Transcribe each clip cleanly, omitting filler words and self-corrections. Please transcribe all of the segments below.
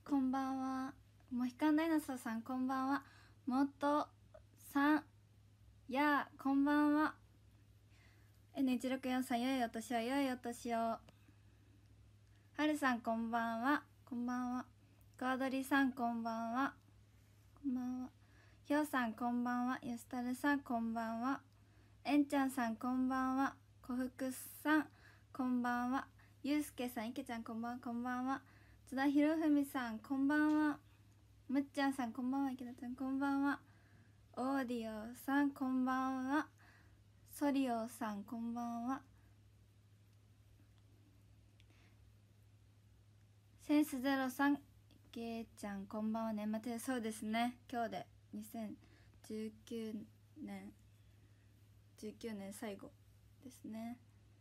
こんばんは。モヒカンダイナソーさんこんばんは。もっとさんやこんばんは。 N164 さん、よいお年を、よいお年を。はるさんこんばんは。こんばんは。コアドリさんこんばんは。こんばんは。ひょうさんこんばんは。よしたるさんこんばんは。えんちゃんさんこんばんは。こふくさんこんばんは。ゆうすけさん、いけちゃんこんばんは。こんばんは。津田ひろふみさんこんばんは。むっちゃんさんこんばんは。池田ちゃんこんばんは。オーディオさんこんばんは。ソリオさんこんばんは。センスゼロさん、けいちゃんこんばんは。年末で、そうですね、今日で2019年最後ですね。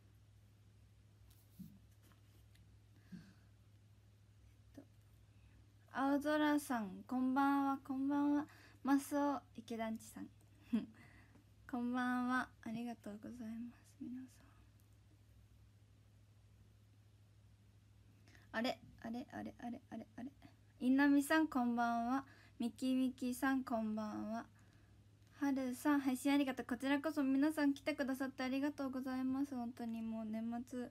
青空さんこんばんは。こんばんは。マスオ池団地さんこんばんは。ありがとうございます。皆さん、あれいなみさんこんばんは。みきみきさんこんばんは。はるさん、配信ありがとう。こちらこそ皆さん来てくださってありがとうございます。本当にもう年末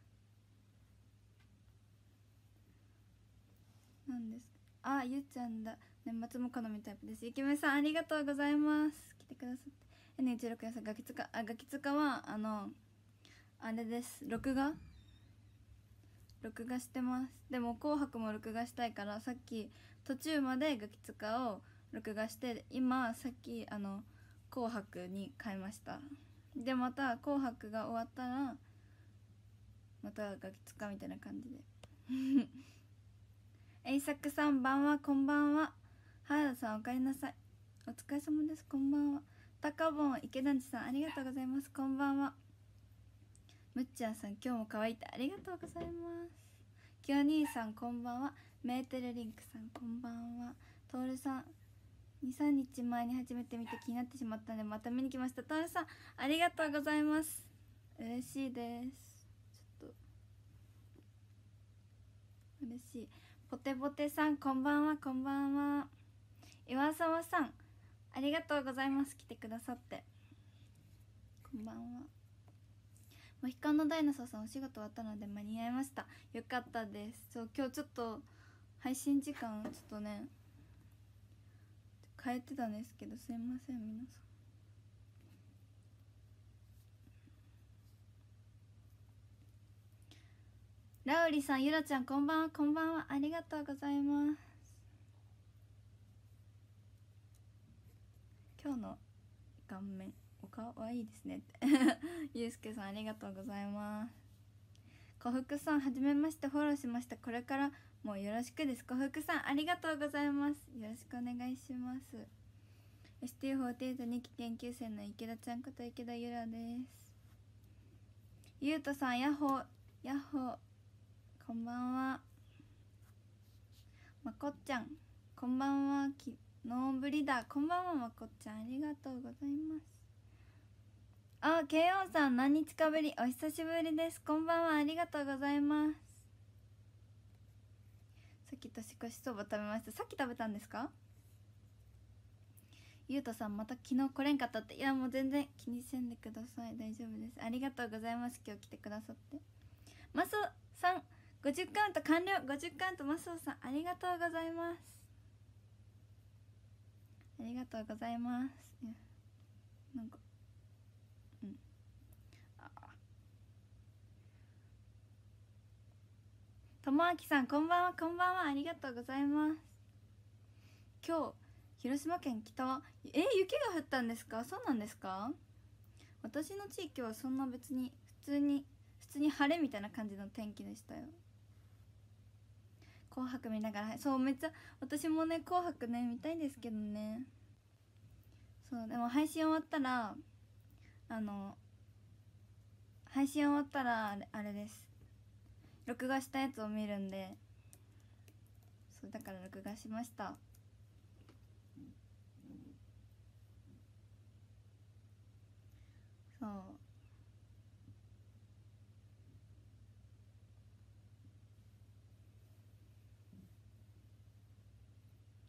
なんです。あ、ゆうちゃんだ。年末も好みタイプです。ゆきめさんありがとうございます。来てくださって。N164 さん、ガキツカ、ガキツカはあれです。録画してます。でも紅白も録画したいから、さっき途中までガキツカを録画して、今さっき紅白に変えました。でまた紅白が終わったらまたガキツカみたいな感じでえいさくさんばんは。こんばんは。原田さんおかえりなさい。お疲れ様です。こんばんは。たかぼん池団地さんありがとうございます。こんばんは。むっちゃんさん今日も可愛いってありがとうございます。きよ兄さんこんばんは。メーテルリンクさんこんばんは。トールさん、23日前に初めて見て気になってしまったのでまた見に来ました。トールさんありがとうございます。嬉しいです。ちょっと嬉しい。ポテポテさんこんばんは。こんばんは。岩沢さんありがとうございます。来てくださってこんばんは。モヒカンのダイナソーさんお仕事終わったので間に合いました。よかったです。そう、今日ちょっと配信時間ちょっとね変えてたんですけど、すいません皆さん。ラウリさん、ゆらちゃんこんばんは。こんばんは。ありがとうございます。今日の顔面お顔はいいですねってゆうすけさんありがとうございます。小福さんはじめまして、フォローしました。これからもよろしくです。小福さんありがとうございます。よろしくお願いします。 ST48 2期研究生の池田ちゃんこと池田ゆらです。ゆうとさんヤッホーヤッホー、こんばんは。まこっちゃんこんばんは。ノーブリだ。こんばんはまこっちゃんありがとうございます。あ、ケイオンさん何日かぶり、お久しぶりです。こんばんは。ありがとうございます。さっき年越しそば食べました。さっき食べたんですか？ゆうとさんまた昨日来れんかったって。いやもう全然気にせんでください。大丈夫です。ありがとうございます。今日来てくださって。マスオさん50カウント完了。50カウントマスオさんありがとうございます。ありがとうございます。いやなんかともあきさんこんばんは。こんばんは。ありがとうございます。今日広島県北は雪が降ったんですか？そうなんですか？私の地域はそんな別に普通に晴れみたいな感じの天気でしたよ。紅白見ながら、そうめっちゃ私もね紅白ね見たいんですけどね。そうでも配信終わったらあれです、録画したやつを見るんで、そうだから録画しました。そう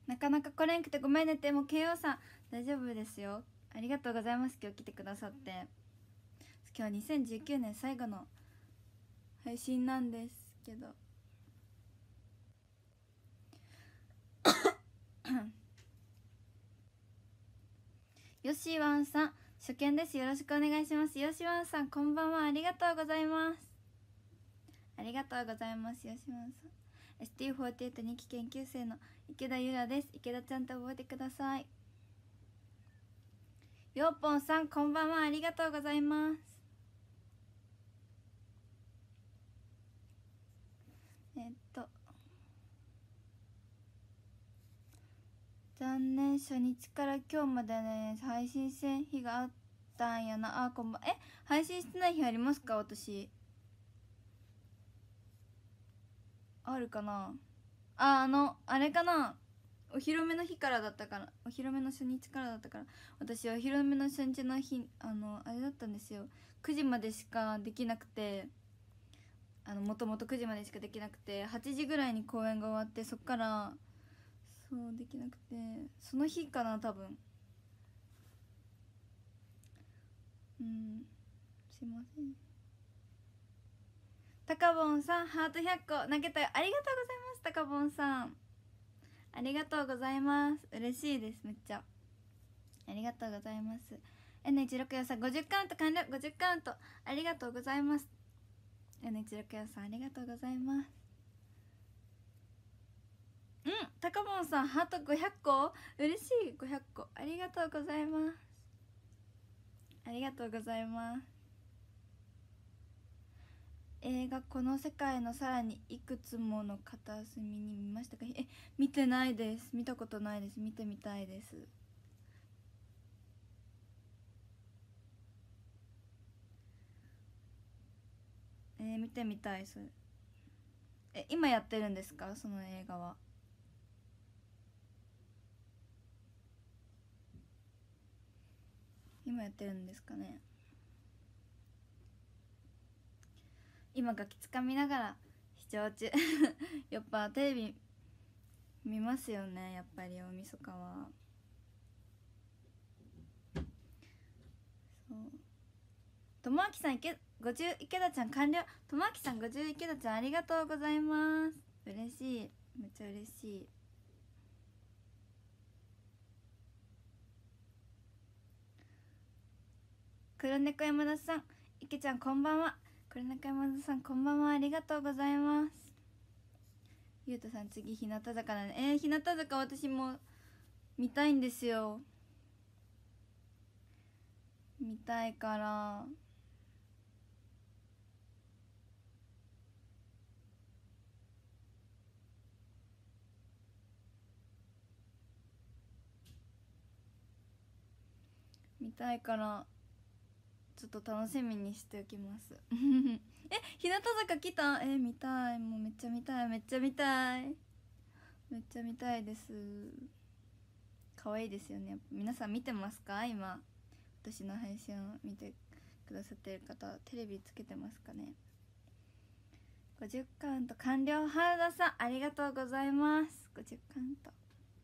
なかなか来れんくてごめんねって。もう KO さん大丈夫ですよ。ありがとうございます。今日来てくださって。今日は2019年最後の配信なんですけどよしわんさん初見です。よろしくお願いします。よしわんさんこんばんは。ありがとうございます。ありがとうございます。よしわんさん ST48 2期研究生の池田ゆらです。池田ちゃんと覚えてください。よっぽんさんこんばんは。ありがとうございます。残念、初日から今日までね配信せん日があったんやな。あ、こんばん配信してない日ありますか？私あるかな。あれかな、お披露目の日からだったから、お披露目の初日からだったから、私お披露目の初日の日あれだったんですよ。9時までしかできなくて、もともと9時までしかできなくて、8時ぐらいに公演が終わって、そっからそうできなくて、その日かな多分。すいません。たかぼんさんハート100個投げたよ。ありがとうございます。たかぼんさんありがとうございます。嬉しいです。めっちゃありがとうございます。 N164 さん50カウント完了。50カウントありがとうございます。 N164 さんありがとうございます。たかぼんさんハート500個嬉しい。500個ありがとうございます。ありがとうございます。映画この世界のさらにいくつもの片隅に見ましたか？見てないです。見たことないです。見てみたいです。見てみたい。それ今やってるんですか？その映画は。今やってるんですかね。今ガキつかみながら視聴中やっぱテレビ見ますよね、やっぱり大晦日は。そうともあきさん50池田ちゃん完了。ともあきさん50池田ちゃんありがとうございます。嬉しい。めっちゃ嬉しい。黒猫山田さん池ちゃんこんばんは。黒猫山田さんこんばんは。ありがとうございます。ゆうとさん次日向坂だね。日向坂私も見たいんですよ。見たいから見たいからちょっと楽しみにしておきます日向坂来た。見たい。もうめっちゃ見たい。めっちゃ見たい。めっちゃ見たいです。可愛いですよね。皆さん見てますか？今私の配信を見てくださってる方、テレビつけてますかね。50カウント完了。原田さんありがとうございます。50カウント。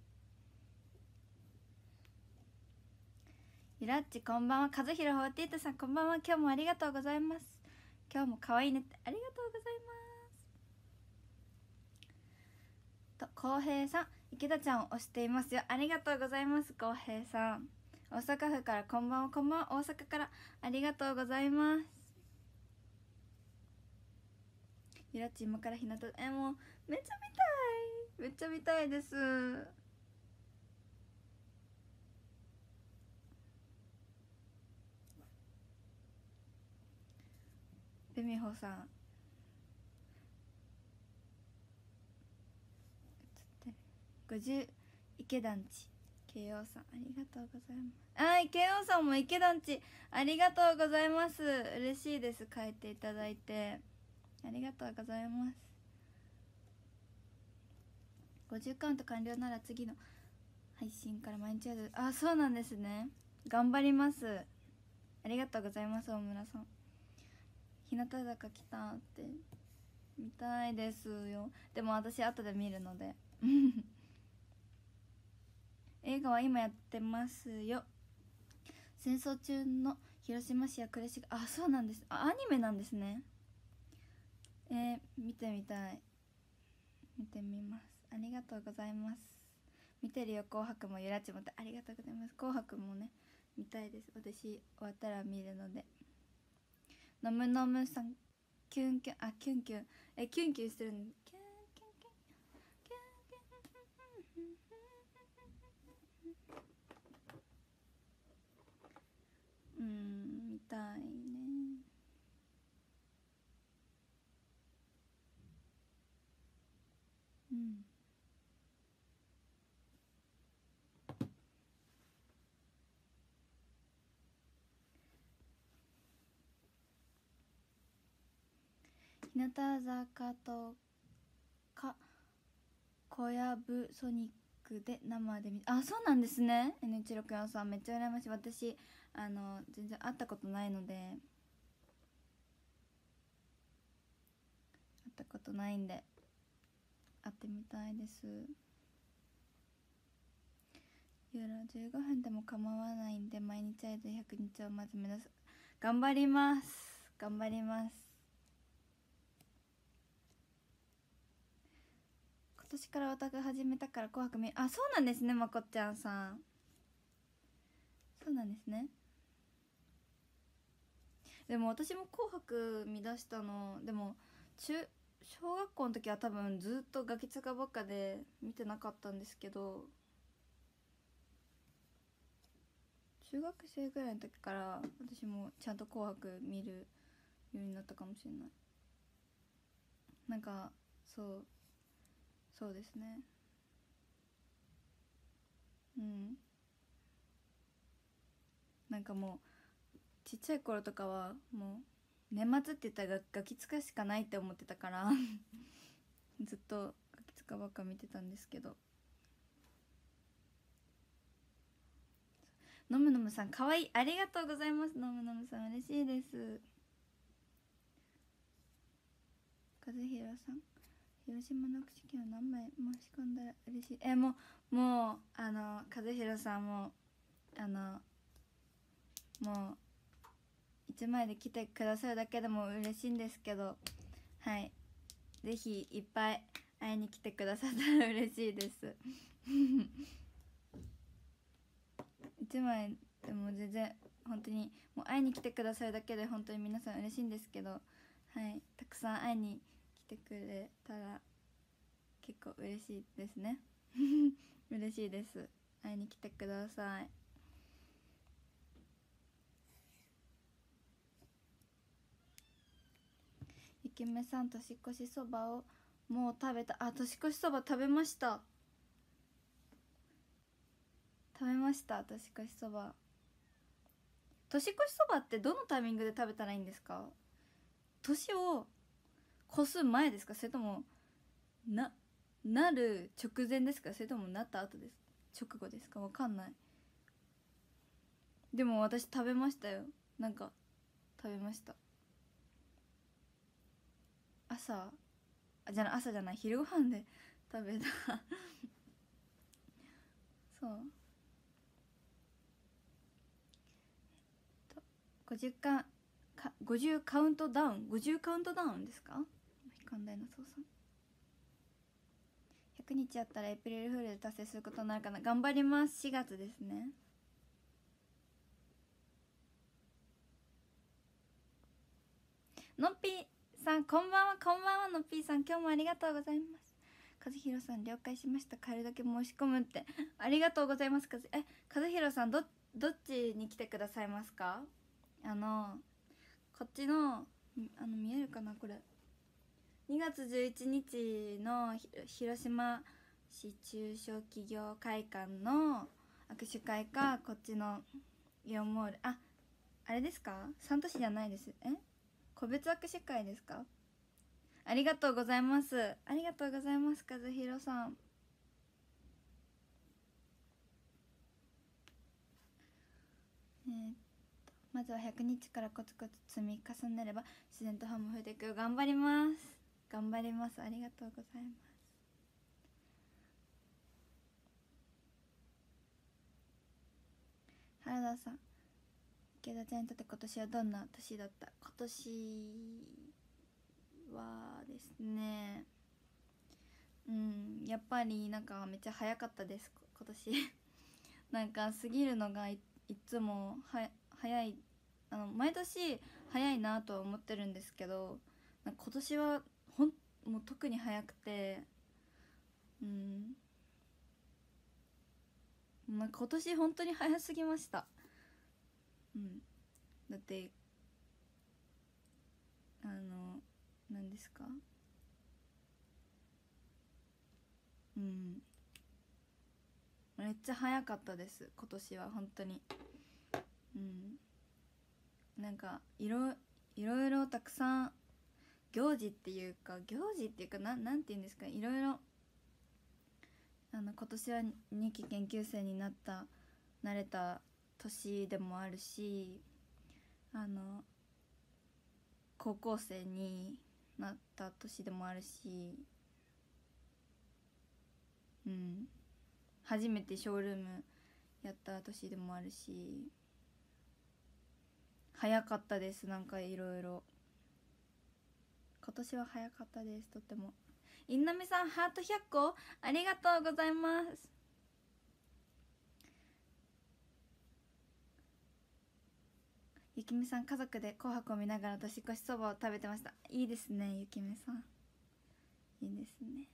ゆらっちこんばんは。和弘48さんこんばんは。今日もありがとうございます。今日も可愛いねってありがとうございます。と浩平さん池田ちゃんを推していますよ。ありがとうございます。浩平さん大阪府からこんばんは。こんばんは。大阪からありがとうございます。ゆらっち今からひなたもうめっちゃ見たい。めっちゃ見たいです。ルミホさん50池団地慶応さんありがとうございます。はい、慶応さんも池団地ありがとうございます。嬉しいです。書いていただいてありがとうございます。50カウント完了なら次の配信から毎日やる。あ、そうなんですね。頑張ります。ありがとうございます。大村さん日向坂来たって見たいですよ。でも私後で見るので映画は今やってますよ。戦争中の広島市や呉市が、あ、そうなんです。アニメなんですね。見てみたい。見てみます。ありがとうございます。見てるよ、紅白もゆらちもって。ありがとうございます。紅白もね見たいです。私終わったら見るので。のむのむさん、キュンキュン、あ、キュンキュン、キュンキュンしてるん、キュンキュンキュンキュンキュンキュン、見たいね。うん。日向坂とか小籔ソニックで生で見、あ、そうなんですね。 N164 さんめっちゃ羨ましい。私全然会ったことないので、会ったことないんで会ってみたいです。ゆら15分でも構わないんで毎日会えて100日をまず目指す。頑張ります、頑張ります。今年からオタク始めたから紅白見、あ、そうなんですね、まこっちゃんさん。そうなんですね。でも私も紅白見出したの、でも小学校の時は多分ずっとガキ使ばっかで見てなかったんですけど、中学生ぐらいの時から私もちゃんと紅白見るようになったかもしれない。なんかそうですね。うん。なんかもうちっちゃい頃とかはもう年末って言ったらガキ使しかないって思ってたからずっとガキ使ばっか見てたんですけど。のむのむさんかわいい、ありがとうございます。のむのむさん嬉しいです。和弘さん、広島の口券を何枚申し込んだら嬉しい。もう和弘さんももう1枚で来てくださるだけでも嬉しいんですけど、はい、ぜひいっぱい会いに来てくださったら嬉しいです1枚でも全然本当にもう会いに来てくださるだけで本当に皆さん嬉しいんですけど、はい、たくさん会いに来てくれたら結構嬉しいですね嬉しいです。会いに来てください。ゆきめさん、年越しそばをもう食べた。あ、年越しそば食べました。食べました、年越しそば。年越しそばってどのタイミングで食べたらいいんですか？年を越す前ですか、それともなる直前ですか、それともなった後です、直後ですか、わかんない。でも私食べましたよ。なんか食べました。朝じゃない、昼ご飯で食べたそう5050カウントダウン、50カウントダウンですか。悲観大の操作100日やったらエイプリルフールで達成することになるかな。頑張ります。4月ですね。のっぴーさんこんばんは、こんばんは。のっぴーさん今日もありがとうございます。和弘さん了解しました、帰るだけ申し込むってありがとうございます。和弘さんどっちに来てくださいますか？こっちの見えるかな、これ2月11日の広島市中小企業会館の握手会か、こっちのイオンモール、あれですか、三都市じゃないです。個別握手会ですか？ありがとうございます。ありがとうございます、和弘さん。まずは100日からコツコツ積み重ねれば自然とファンも増えていく。頑張ります、頑張ります。ありがとうございます。 原田さん、池田ちゃんにとって今年はどんな年だった？今年はですね、やっぱりなんかめっちゃ早かったです今年なんか過ぎるのがいつも早い、毎年早いなとは思ってるんですけど、なんか今年はもう特に早くて、なんか今年本当に早すぎました。だって何ですか、めっちゃ早かったです今年は本当に。なんかいろいろたくさん行事っていうかなんて言うんですか、いろいろ今年は2期研究生になれた年でもあるし、高校生になった年でもあるし、初めてショールームやった年でもあるし、早かったです。なんかいろいろ今年は早かったです、とても。インナミさん、ハート100個ありがとうございます。ゆきみさん、家族で紅白を見ながら年越しそばを食べてました。いいですね、ゆきみさん、いいですね。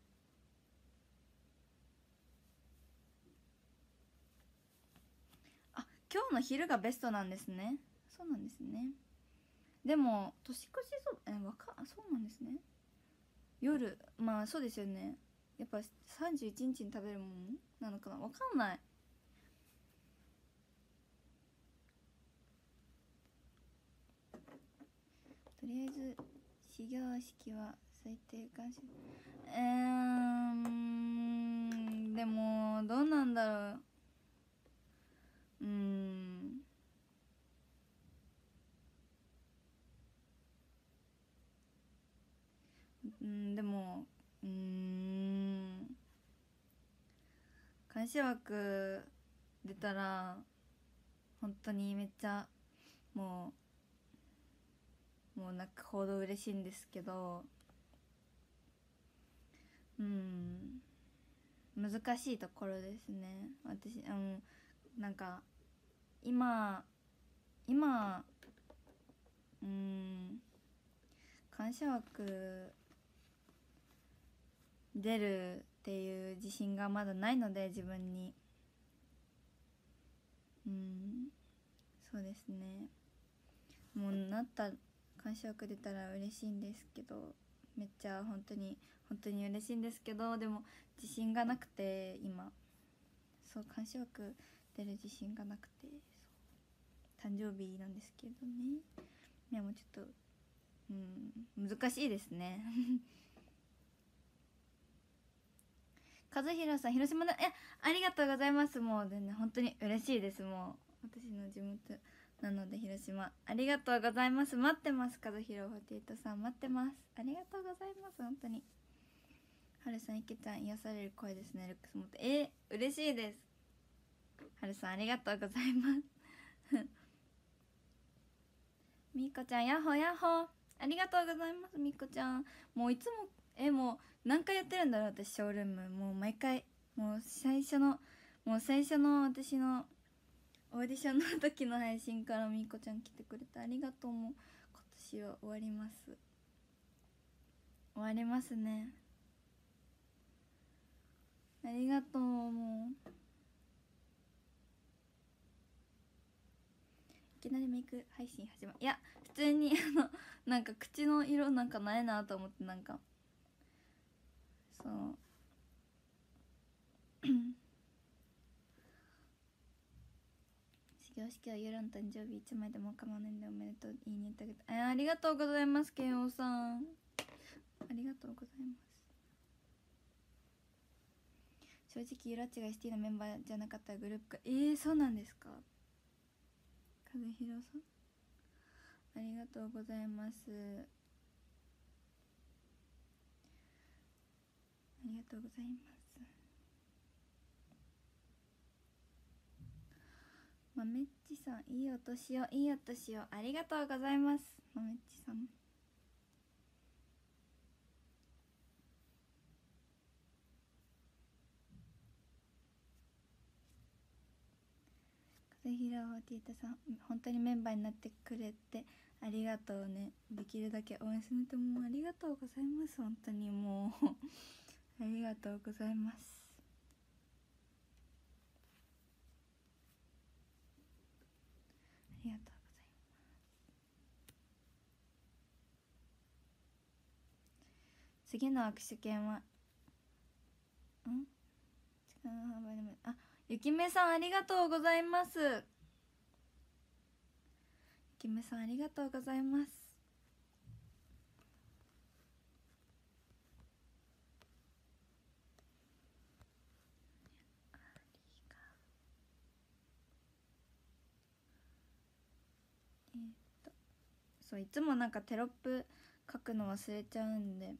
あ、今日の昼がベストなんですね。そうなんですね。でも年越しそばそうなんですね。夜、まあそうですよね。やっぱ31日に食べるものなのかな、わかんない。とりあえず始業式は最低感謝。でもどうなんだろう。でも監視枠出たら本当にめっちゃもうなんかほど嬉しいんですけど、難しいところですね。私なんか今監視枠出るっていう自信がまだないので、自分に。そうですね。もう監視枠出たら嬉しいんですけど、めっちゃ本当に嬉しいんですけど、でも自信がなくて今。そう、監視枠出る自信がなくて、そう誕生日なんですけどね。いやもうちょっと難しいですね和弘さん、広島のありがとうございます。もうね、本当に嬉しいです。もう私の地元なので広島、ありがとうございます。待ってます。和弘48さん待ってます。ありがとうございます。本当に。はるさん、いけちゃん癒される声ですね。ルックス持って嬉しいです。はるさんありがとうございますみーこちゃん、ヤッホーヤッホー、ありがとうございます。みーこちゃん、もういつももう何回やってるんだろう私、ショールーム。もう毎回、もう最初の私のオーディションの時の配信からみーこちゃん来てくれてありがとう。もう今年は終わります。終わりますね。ありがとう。もういきなりメイク配信始まる。いや普通になんか口の色なんかないなと思って、なんかそう始業式は夜の誕生日いつまでも構わないんでおめでとう、いいねってあげて、ありがとうございます。慶応さんありがとうございます。正直色違いシティのメンバーじゃなかったらグループか。そうなんですか。和弘さんありがとうございます。ありがとうございます。 まめっちさん、いいお年を、いいお年を、ありがとうございます。まめっちさん、風平ホティータさん、本当にメンバーになってくれてありがとうね。できるだけ応援するともうありがとうございます。本当にもうありがとうございます。ありがとうございます。次の握手券はあ、ゆきめさんありがとうございます。ゆきめさんありがとうございます。そう、いつもなんかテロップ書くの忘れちゃうんで、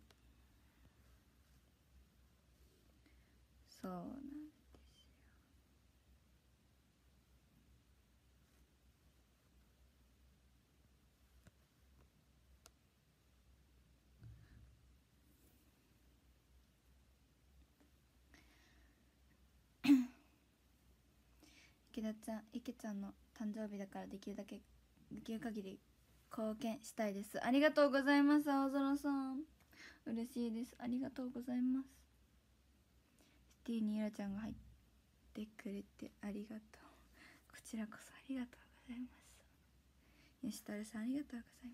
そうなんですよ。池ちゃんの誕生日だからできるだけできる限り貢献したいです。ありがとうございます。青空さん嬉しいです。ありがとうございます。シティにゆらちゃんが入ってくれてありがとう。こちらこそありがとうございます。よしたるさんありがとうございます。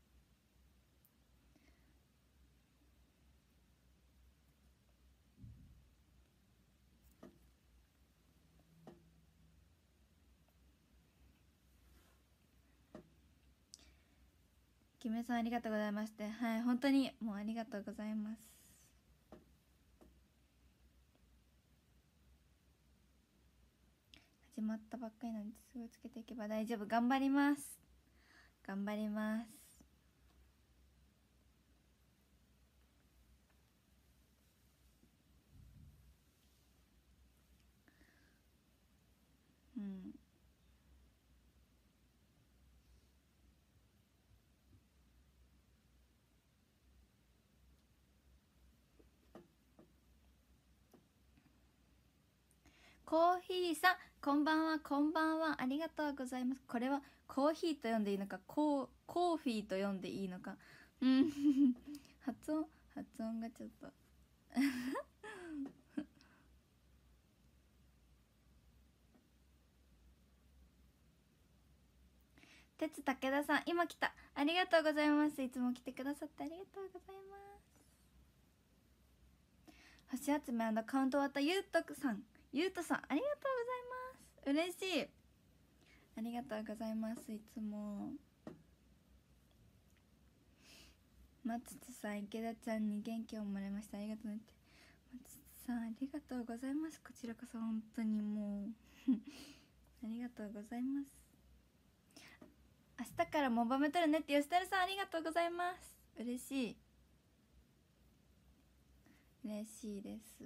きめさんありがとうございまして、はい、本当にもうありがとうございます。始まったばっかりなんですぐつけていけば大丈夫。頑張ります。頑張ります。うん、コーヒーさんこんばんは、こんばんは、ありがとうございます。これはコーヒーと読んでいいのか、コーフィーと読んでいいのか、うん発音がちょっと鉄武田さん今来た、ありがとうございます。いつも来てくださってありがとうございます。星集めカウント終わったゆうとさん、ゆうとさんありがとうございます。嬉しい、ありがとうございます。いつも松津さん、池田ちゃんに元気をもらいました。ありがとうねって。松津さんありがとうございます。こちらこそ本当にもうありがとうございます。明日からモバメ取るねって吉田さんありがとうございます。嬉しい、嬉しいです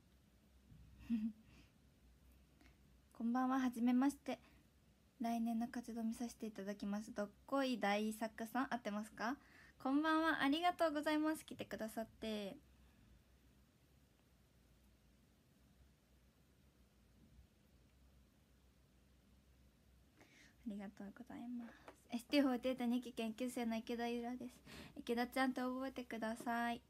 こんばんは、はじめまして。来年の活動見させていただきます。どっこい大作さん合ってますか？こんばんは、ありがとうございます。来てくださってありがとうございます。ST48 2期研究生の池田ゆらです。池田ちゃんと覚えてください。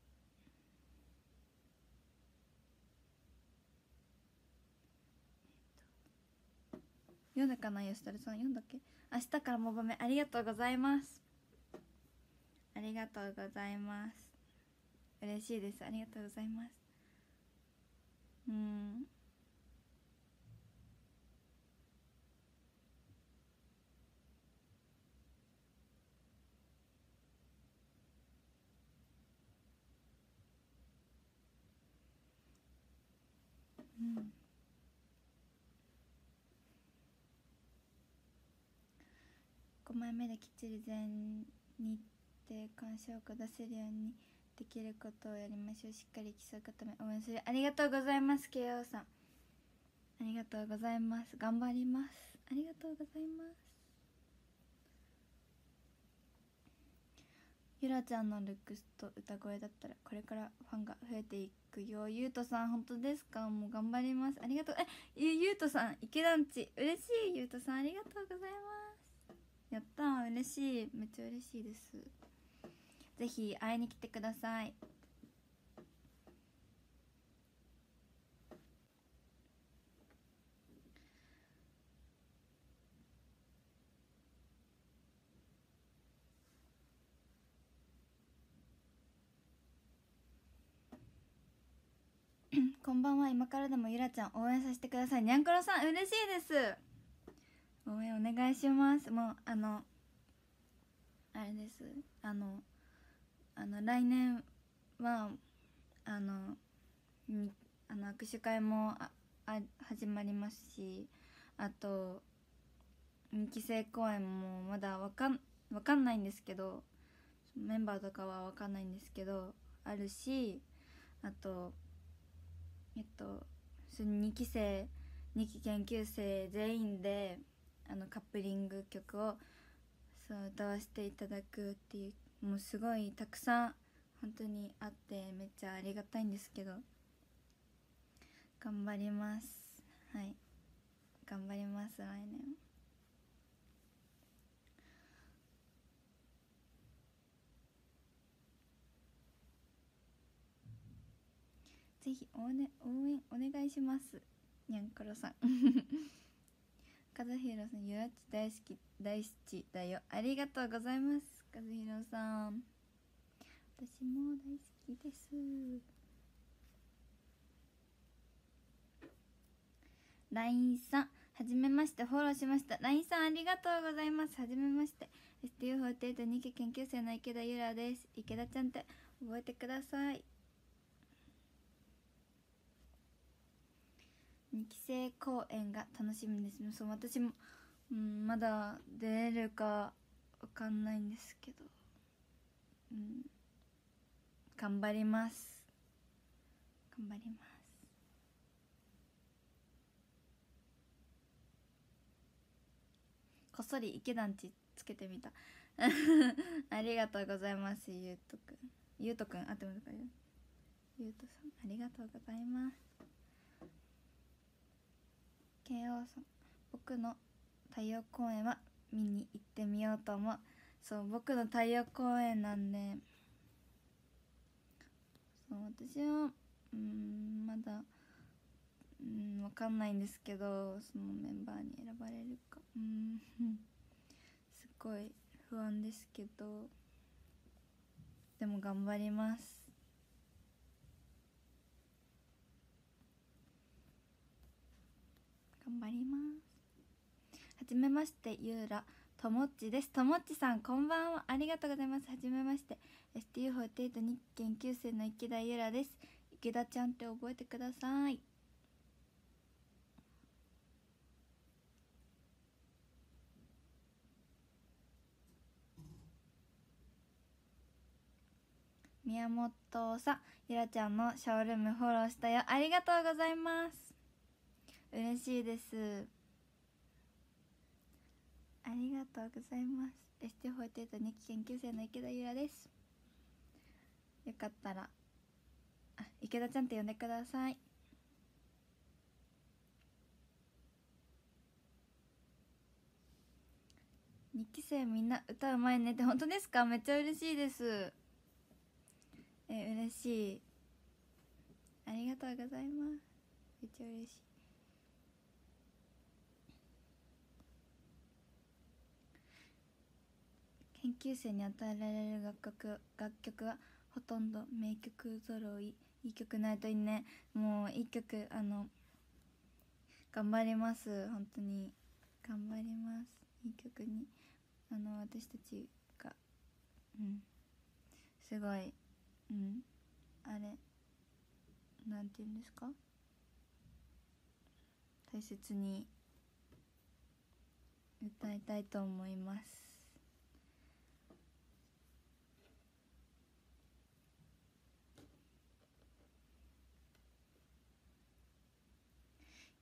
読んだかな、吉田さん読んだっけ？明日からモバメありがとうございます。ありがとうございます。嬉しいです。ありがとうございます。5枚目できっちり全日程鑑賞を出せるようにできることをやりましょう。しっかり競うため応援する。ありがとうございます。慶応さんありがとうございます。頑張ります。ありがとうございます。ゆらちゃんのルックスと歌声だったらこれからファンが増えていくよ。ゆうとさん本当ですか？もう頑張ります。ありがとう。ゆうとさん池団地嬉しい。ゆうとさんありがとうございます。やったー、嬉しい。めっちゃ嬉しいです。ぜひ会いに来てください。こんばんは。今からでもゆらちゃん応援させてください。にゃんころさん嬉しいです。応援お願いします。もうあれです。来年はあの握手会も始まりますし、あと2期生公演もまだわかんないんですけど、メンバーとかはわかんないんですけどあるし、あとその2期研究生全員でカップリング曲をそう歌わせていただくっていう、もうすごいたくさん本当にあってめっちゃありがたいんですけど、頑張ります。はい、頑張ります。来年ぜひ応援お願いします。にゃんころさん和弘さん、ゆらっち大好きだよ。ありがとうございます。和弘さん私も大好きです。LINE さんはじめまして、フォローしました。 LINE さんありがとうございます。はじめまして、 STU48 2期研究生の池田ゆらです。池田ちゃんって覚えてください。2期生公演が楽しみです。そう、私も、まだ出れるかわかんないんですけど、頑張ります。頑張ります。こっそり池団地つけてみたありがとうございます。ゆうとくんあってますか？ゆうとさんありがとうございます。慶応さん、僕の太陽公演は見に行ってみようと思う。そう、僕の太陽公演なんで、そう私はまだわかんないんですけど、そのメンバーに選ばれるかすっごい不安ですけど、でも頑張ります。頑張ります。はじめまして、ゆうらともっちです。ともっちさんこんばんは。ありがとうございます。はじめまして、 STU48 日研究生の池田ゆらです。池田ちゃんって覚えてください。宮本さん、ゆらちゃんのショールームフォローしたよ。ありがとうございます。嬉しいです。ありがとうございます。ST48 日記研究生の池田ゆらです。よかったら池田ちゃんって呼んでください。2期生みんな歌うまいねって、本当ですか？めっちゃ嬉しいです。嬉しい。ありがとうございます。めっちゃ嬉しい。研究生に与えられる楽曲はほとんど名曲揃い。いい曲ないといいね。もういい曲頑張ります。本当に頑張ります。いい曲に私たちがすごいあれなんて言うんですか、大切に歌いたいと思います。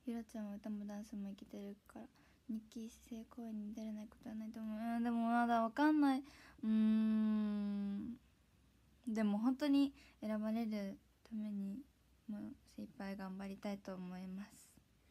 ゆらちゃんは歌もダンスもいけてるから日記姿勢公演に出れないことはないと思う。でもまだわかんない。でも本当に選ばれるためにもう精一杯頑張りたいと思います。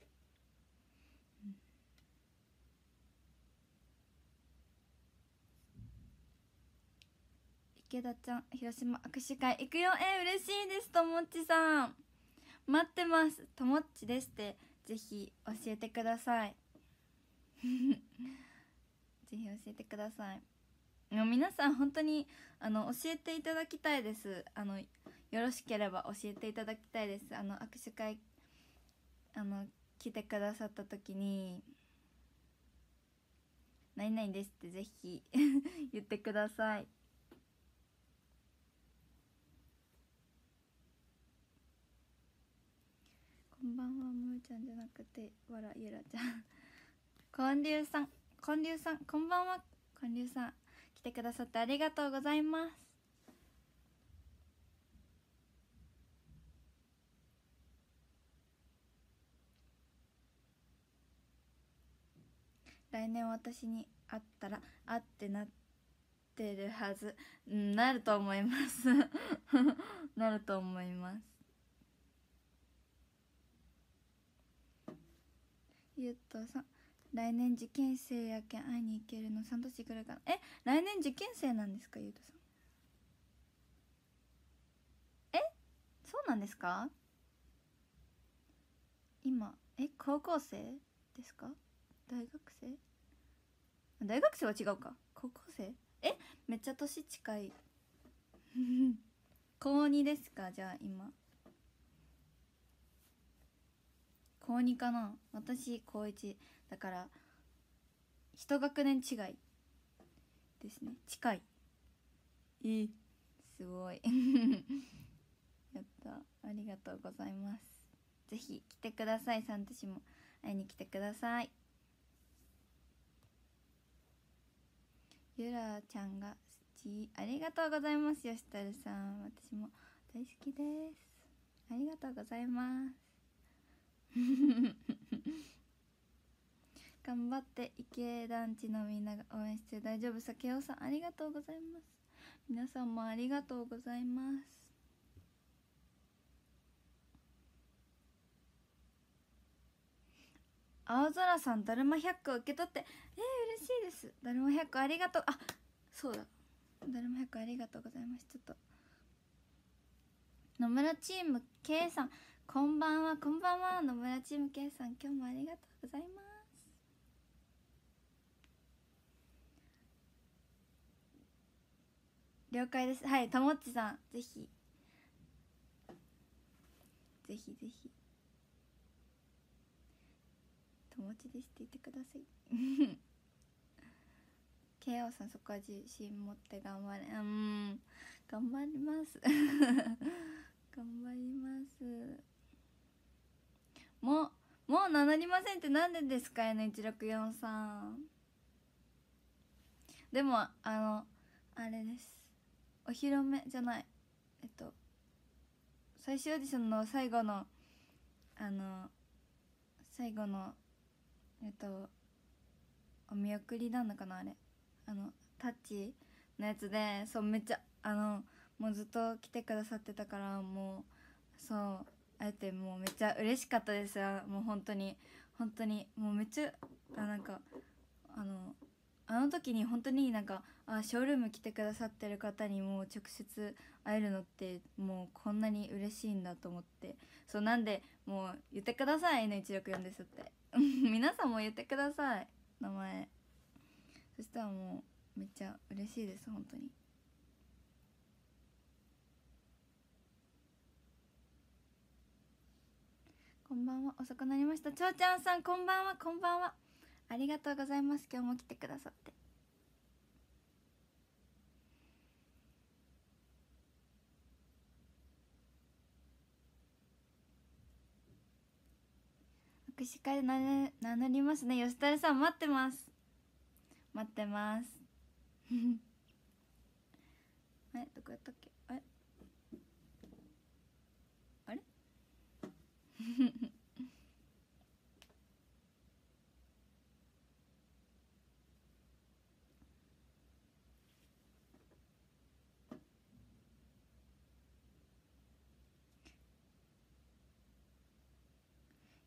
池田ちゃん、広島握手会行くよ。嬉しいです。ともっちさん待ってます。ともっちですってぜひ教えてくださいぜひ教えてください。皆さん本当に教えていただきたいです。よろしければ教えていただきたいです。握手会来てくださった時に何々ですってぜひ言ってください。こんばんは、むーちゃんじゃなくてわらゆらちゃんこんりゅうさん、こんばんは。こんりゅうさん来てくださってありがとうございます。来年私に会ったら会ってなってるはず。なると思いますなると思います。ゆっとさん、来年受験生やけん会いに行けるの3年ぐらいかな。来年受験生なんですか、ゆうとさん。そうなんですか。今高校生ですか、大学生。大学生は違うか、高校生。めっちゃ年近い高2ですか。じゃあ今高2かな。私高1だから一学年違いですね。近い。すごいやった、ありがとうございます。ぜひ来てください。サンタ氏も会いに来てください。ゆらちゃんが好き、ありがとうございます。よしたるさん、私も大好きです。ありがとうございます頑張って。池団地のみんなが応援して大丈夫さ。けおさんありがとうございます。皆さんもありがとうございます。青空さん、だるま100個受け取って。嬉しいです。だるま100個ありがとう。そうだ、だるま100個ありがとうございます。ちょっと野村チーム K さん、こんばんは。こんばんは。野村チーム K さん、今日もありがとうございます。了解です。はい、ともっちさん、ぜひぜひぜひ友達ですって言ってくださいKO さん、そこは自信持って頑張れ。頑張ります頑張ります。もう名乗りませんってなんでですか。 N164 さん。でもあれです、お披露目じゃない、最終オーディションの最後の最後のお見送りなのかな、あれタッチのやつで、そう、めっちゃもうずっと来てくださってたから、もうそうあえてもうめっちゃ嬉しかったですよ。もう本当にもうめっちゃなんかあの時に本当になんかショールーム来てくださってる方にもう直接会えるのってもうこんなに嬉しいんだと思って、そうなんでもう言ってください。 N164 ですって皆さんも言ってください、名前。そしたらもうめっちゃ嬉しいです、本当に。こんばんは。遅くなりました。ちょうちゃんさん、こんばんは。こんばんは。ありがとうございます。今日も来てくださって。握手会で名乗りますね。吉田さん、待ってます。待ってますどこやったっけ。あれ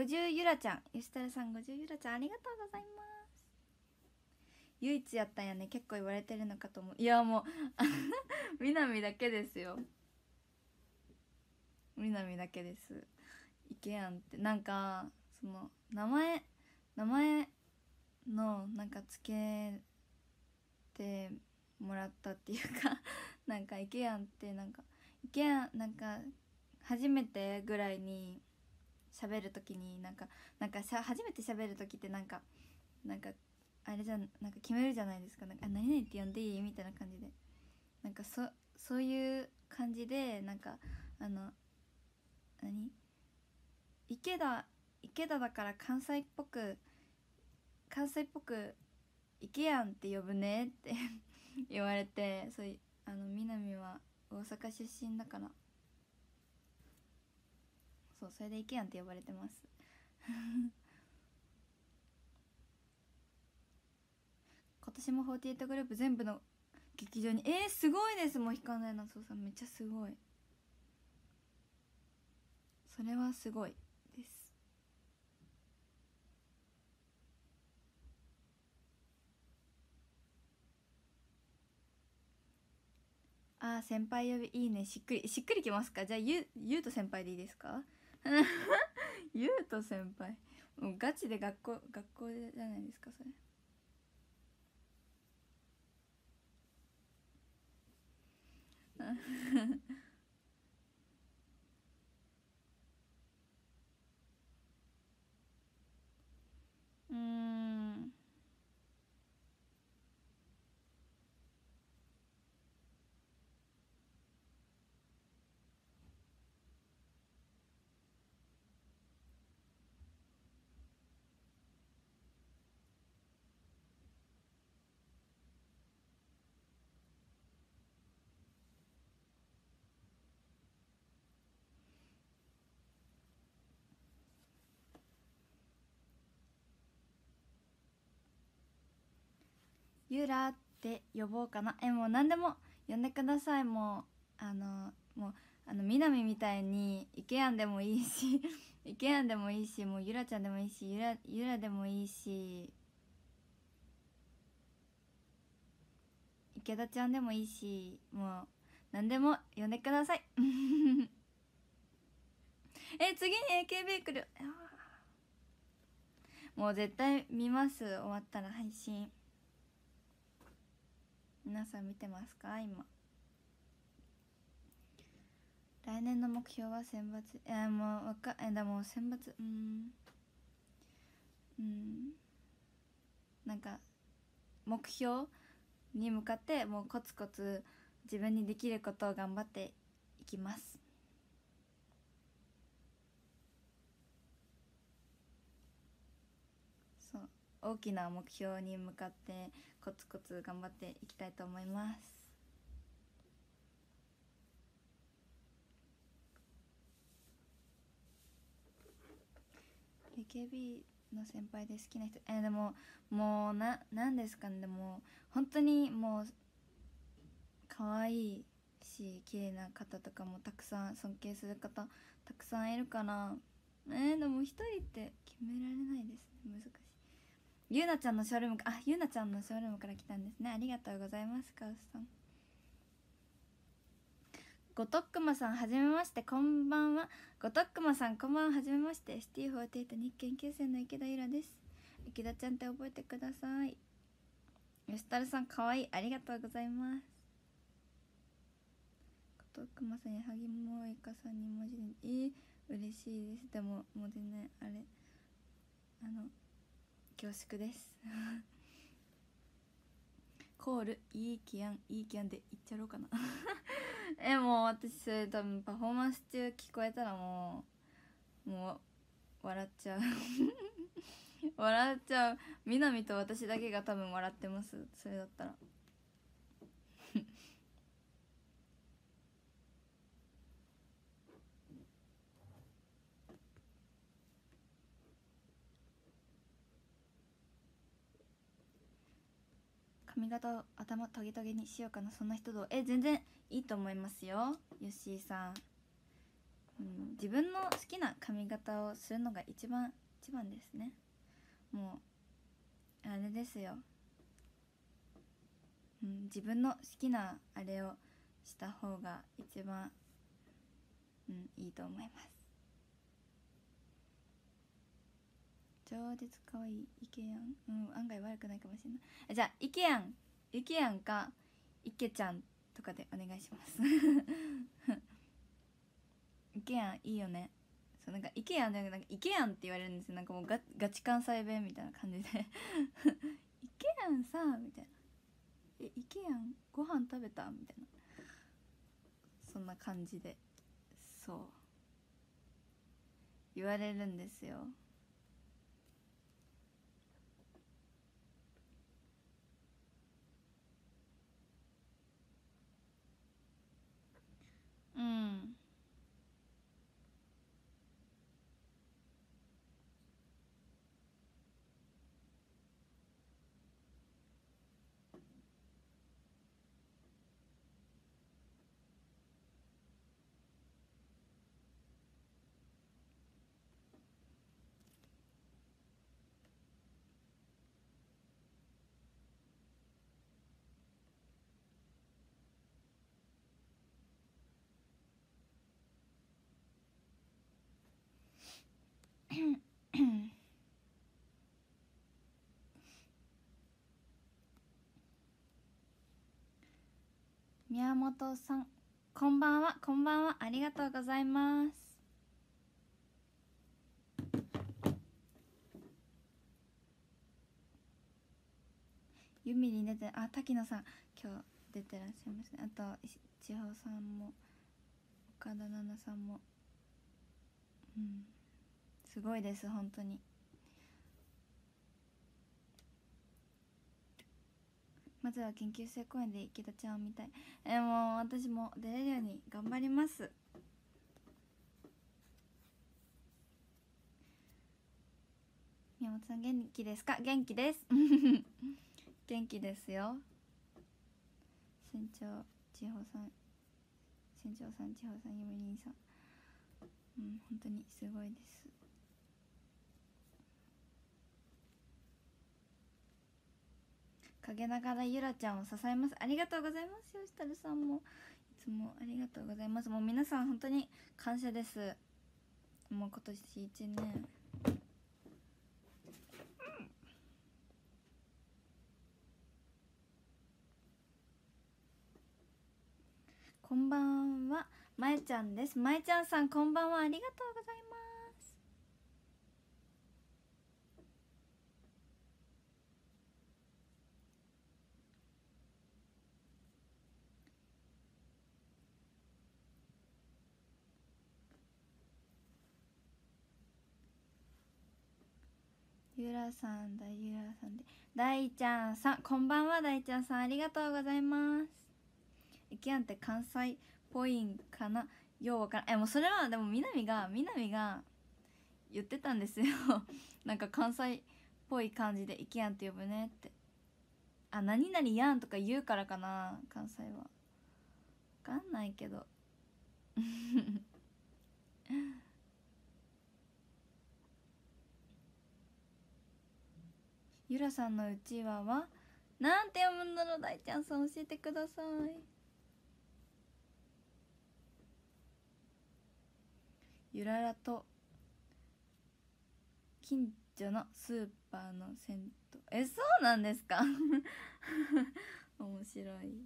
50ゆらちゃん、吉太郎さん50ゆらちゃんありがとうございます。唯一やったんやね。結構言われてるのかと思う。いやもう南だけですよ。南だけです。いけやんってなんかその名前のなんかつけてもらったっていうかなんかいけやんってなんかいけやんなんか初めてぐらいに喋る時に初めて喋る時ってなんかあれじゃなんか決めるじゃないですか。なんか何々って呼んでいいみたいな感じでなんかそういう感じでなんか何池田だから関西っぽく池やんって呼ぶねって言われて、そういう南は大阪出身だから、そうそれで池やんって呼ばれてます今年も48グループ全部の劇場にすごいです。もう光の夏さんめっちゃすごい。それはすごいです。あー先輩呼びいいね。しっくりきますか。じゃあゆうと先輩でいいですかゆうと先輩もうガチで学校じゃないですかそれうーん。ゆらって呼ぼうかな。もう何でも呼んでください。南みたいにイケアンでもいいしイケアンでもいいし、もうゆらちゃんでもいいし、ゆらでもいいし、池田ちゃんでもいいし、もう何でも呼んでください次に AKB 来る。もう絶対見ます。終わったら配信皆さん見てますか今。来年の目標は選抜。もうでも選抜なんか目標に向かってもうコツコツ自分にできることを頑張っていきます。そう大きな目標に向かってコツコツ頑張っていきたいと思います。AKB の先輩で好きな人でももうなんですかね。でも本当にもう可愛いし綺麗な方とかもたくさん尊敬する方たくさんいるからでも一人って決められないですね。難しい。ゆうなちゃんのショールームゆうなちゃんのショールームから来たんですね。ありがとうございます。カウスさん。ごとっくまさんはじめましてこんばんは。ごとっくまさんこんばんは。はじめまして。ST48 日研究生の池田ゆらです。池田ちゃんって覚えてください。吉太郎さんかわいい。ありがとうございます。ごとっくまさんやはぎもいかさんに文字で嬉しいです。でももう全然あれ恐縮ですコールいい気やんで言っちゃろうかなもう私それ多分パフォーマンス中聞こえたらもう笑っちゃう笑っちゃう。南と私だけが多分笑ってます。それだったら髪型を頭トゲトゲにしようかな。そんな人全然いいと思いますよ。ヨッシーさん自分の好きな髪型をするのが一番ですね。もうあれですよ、自分の好きなあれをした方が一番、いいと思います。超絶かわいいイケヤン、案外悪くないかもしれない。じゃあイケヤンかイケちゃんとかでお願いしますイケヤンいいよね。そう、なんかイケヤンじゃなくて、なんかイケヤンって言われるんですよ。なんかもうガチ関西弁みたいな感じでイケヤンさみたいな、イケヤンご飯食べたみたいな、そんな感じで、そう言われるんですよ。うん。宮本さん、こんばんは。こんばんは、ありがとうございます。ユミリン出て、滝野さん今日出てらっしゃいますね。あと千穂さんも岡田奈々さんも、すごいです本当に。まずは研究生公演で池田ちゃんを見たい。もう私も出れるように頑張ります。宮本さん元気ですか？元気です元気ですよ。船長千穂さん、船長さん、千穂さん、ゆみりんさん、本当にすごいです。陰ながらゆらちゃんを支えます。ありがとうございます。よしたるさんもいつもありがとうございます。もう皆さん本当に感謝です。もう今年1年、こんばんは、まえちゃんです。まえちゃんさんこんばんは、ありがとうございます。ゆらさんだ、ゆらさんで、大ちゃんさんこんばんは、大ちゃんさんありがとうございます。イケアンって関西っぽいんかな、ようわからん。もうそれはでもみなみが言ってたんですよなんか関西っぽい感じでイケアンって呼ぶねって。何々やんとか言うからかな、関西は。わかんないけどゆらさんのうちわはなんて読むんだろう。大ちゃんさん教えてください。ゆららと近所のスーパーの銭湯。そうなんですか面白い。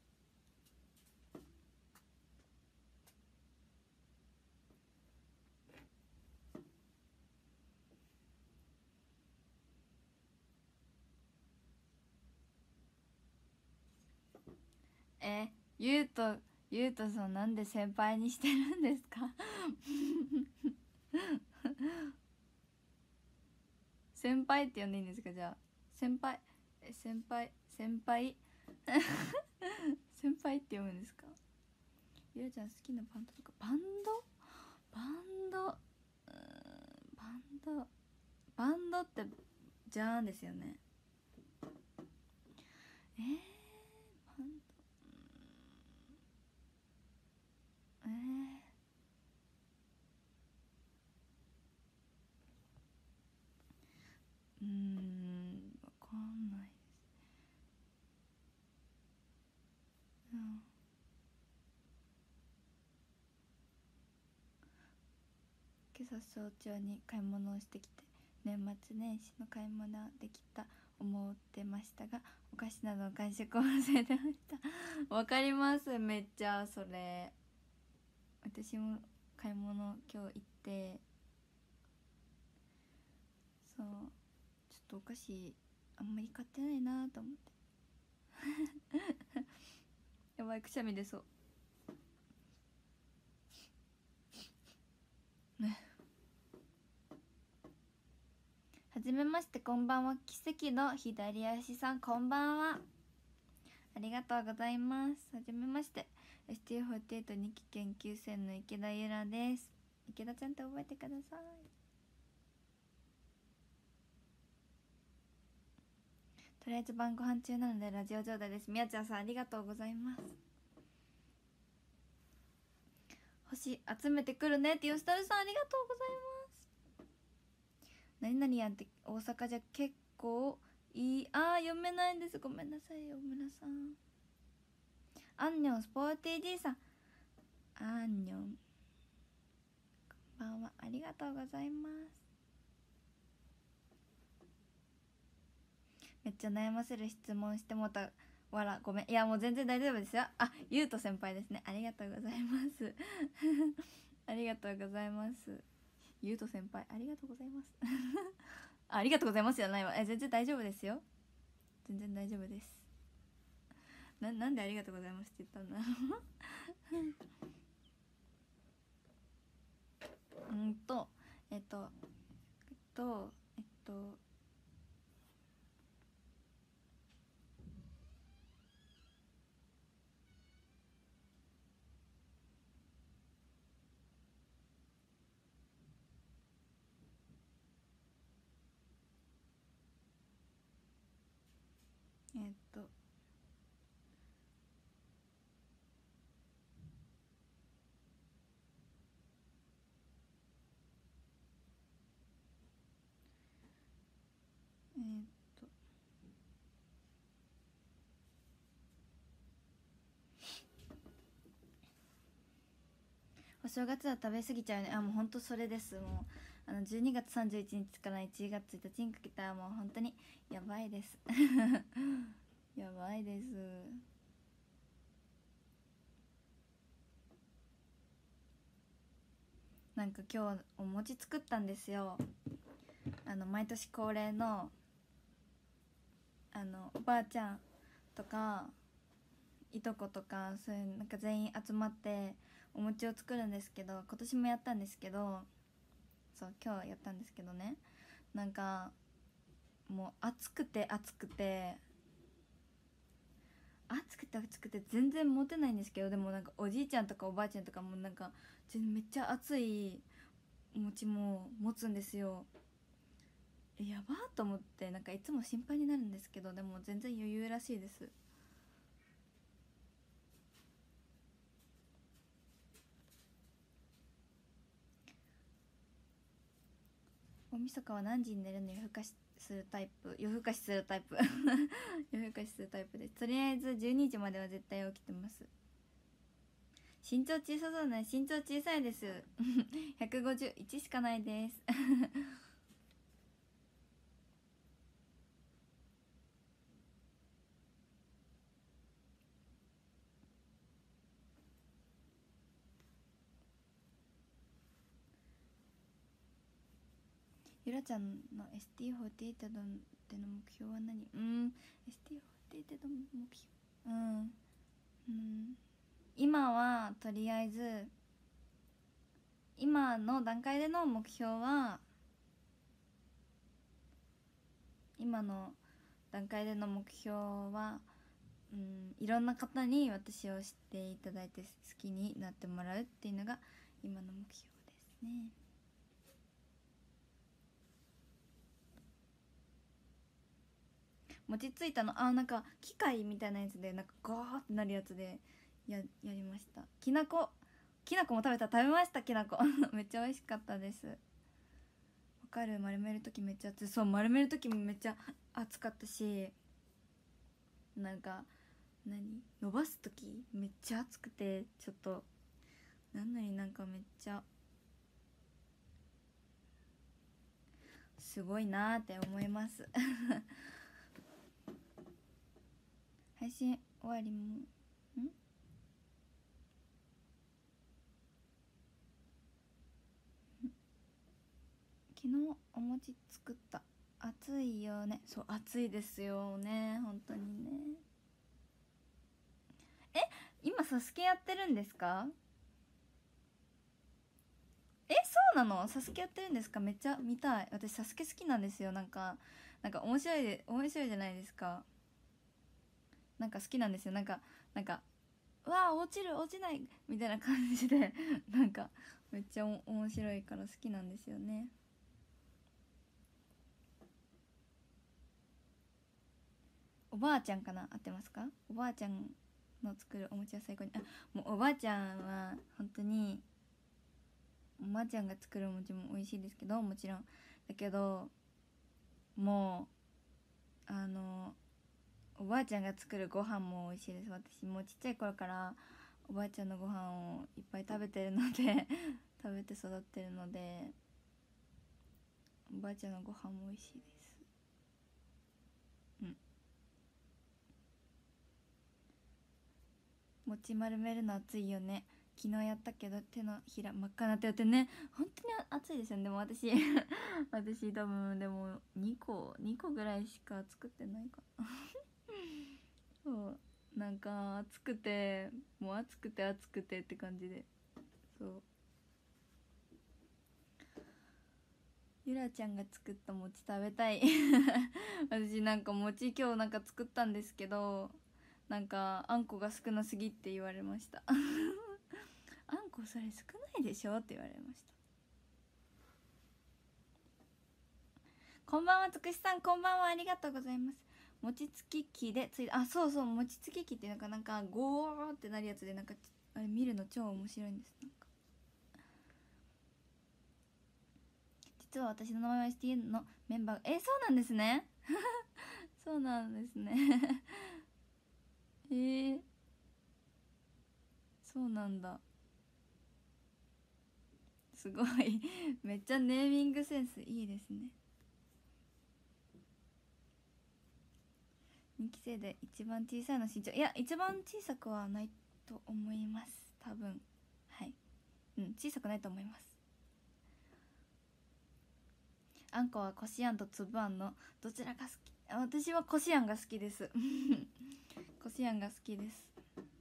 ゆうとさんなんで先輩にしてるんですか先輩って呼んでいいんですか？じゃあ先輩、先輩先輩って読むんですか？ゆらちゃん好きなバンドとか、バンドバンドバンドバンドってじゃーんですよね。バンド、 今朝早朝に買い物をしてきて、年末年始の買い物できた思ってましたが、お菓子などの外食を忘れてましたわかります、めっちゃそれ。私も買い物今日行って、そうちょっとお菓子あんまり買ってないなと思ってやばい、くしゃみ出そうね。はじめまして、こんばんは。奇跡の左足さん、こんばんは。ありがとうございます。はじめまして、 ST48 2期研究生の池田ゆらです。池田ちゃんって覚えてください。とりあえず晩ご飯中なのでラジオ状態です。みやちゃんさん、ありがとうございます。星集めてくるねって吉太郎さん、ありがとうございます。何々やんって大阪じゃ結構いい。読めないんです、ごめんなさいよ村さん。アンニョンスポーティー G さん、アンニョンこんばんは、ありがとうございます。めっちゃ悩ませる質問してもたわら、ごめん。いやもう全然大丈夫ですよ。ゆうと先輩ですね、ありがとうございますありがとうございます。ゆうと先輩、ありがとうございますありがとうございますじゃないわ。全然大丈夫ですよ、全然大丈夫です。なんでありがとうございますって言ったんだうんとえっとえっとえっとえっとえっとお正月は食べ過ぎちゃうね。もうほんとそれです。もう12月31日から1月1日にかけたらもう本当にやばいですやばいです。なんか今日お餅作ったんですよ。毎年恒例のおばあちゃんとかいとことか、そういうなんか全員集まってお餅を作るんですけど、今年もやったんですけど、そう今日やったんですけどね、なんかもう暑くて暑くて暑くて暑くて全然持てないんですけど、でもなんかおじいちゃんとかおばあちゃんとかもなんかめっちゃ熱いお餅も持つんですよ。やばーと思って、なんかいつも心配になるんですけど、でも全然余裕らしいです。大晦日は何時に寝るの？夜更かしするタイプ、夜更かしするタイプ夜更かしするタイプです。とりあえず12時までは絶対起きてます。身長小さそうね。身長小さいです151しかないですゆらちゃんの ST48 での目標は何？ST48 の目標、今はとりあえず今の段階での目標は今の段階での目標は、いろんな方に私を知っていただいて好きになってもらうっていうのが今の目標ですね。餅ついたのなんか機械みたいなやつでなんかゴーってなるやつでやりました。きなこも食べました。きなこめっちゃ美味しかったです。わかる、丸める時めっちゃ熱い。そう、丸める時もめっちゃ熱かったし、なんか伸ばす時めっちゃ熱くて、ちょっとなんかめっちゃすごいなーって思います配信終わりも昨日お餅作った。暑いよね。そう暑いですよね、本当にね。今サスケやってるんですか？そうなの？サスケやってるんですか？めっちゃ見たい。私サスケ好きなんですよ。なんか面白いじゃないですか。なんか好きなんですよ。なんかうわあ落ちる落ちないみたいな感じでなんかめっちゃ面白いから好きなんですよね。おばあちゃんかな、合ってますか？おばあちゃんの作るお餅は最高に。もうおばあちゃんは本当に、おばあちゃんが作るお餅も美味しいですけど、もちろんだけど、もうおばあちゃんが作るご飯も美味しいです。私もうちっちゃい頃からおばあちゃんのご飯をいっぱい食べてるので食べて育ってるので、おばあちゃんのご飯も美味しいです。うん。餅丸めるの熱いよね。昨日やったけど手のひら真っ赤になってやってね、本当に熱いですよね。でも私私多分でも2個ぐらいしか作ってないかなそうなんか暑くて、もう暑くて暑くてって感じで。そうゆらちゃんが作った餅食べたい私なんか餅今日なんか作ったんですけど、なんかあんこが少なすぎって言われましたあんこそれ少ないでしょって言われました。こんばんはつくしさん、こんばんは、ありがとうございます。餅つき機でついそうそう、餅つき機ってなんかゴーってなるやつで、なんかあれ見るの超面白いんです。なんか実は私の名前は STN のメンバーがそうなんですねそうなんですねそうなんだ。すごいめっちゃネーミングセンスいいですね。2期生で一番小さいの身長、いや一番小さくはないと思います、多分。はい。うん、小さくないと思います。あんこはこしあんとつぶあんのどちらが好き？私はこしあんが好きですこしあんが好きです。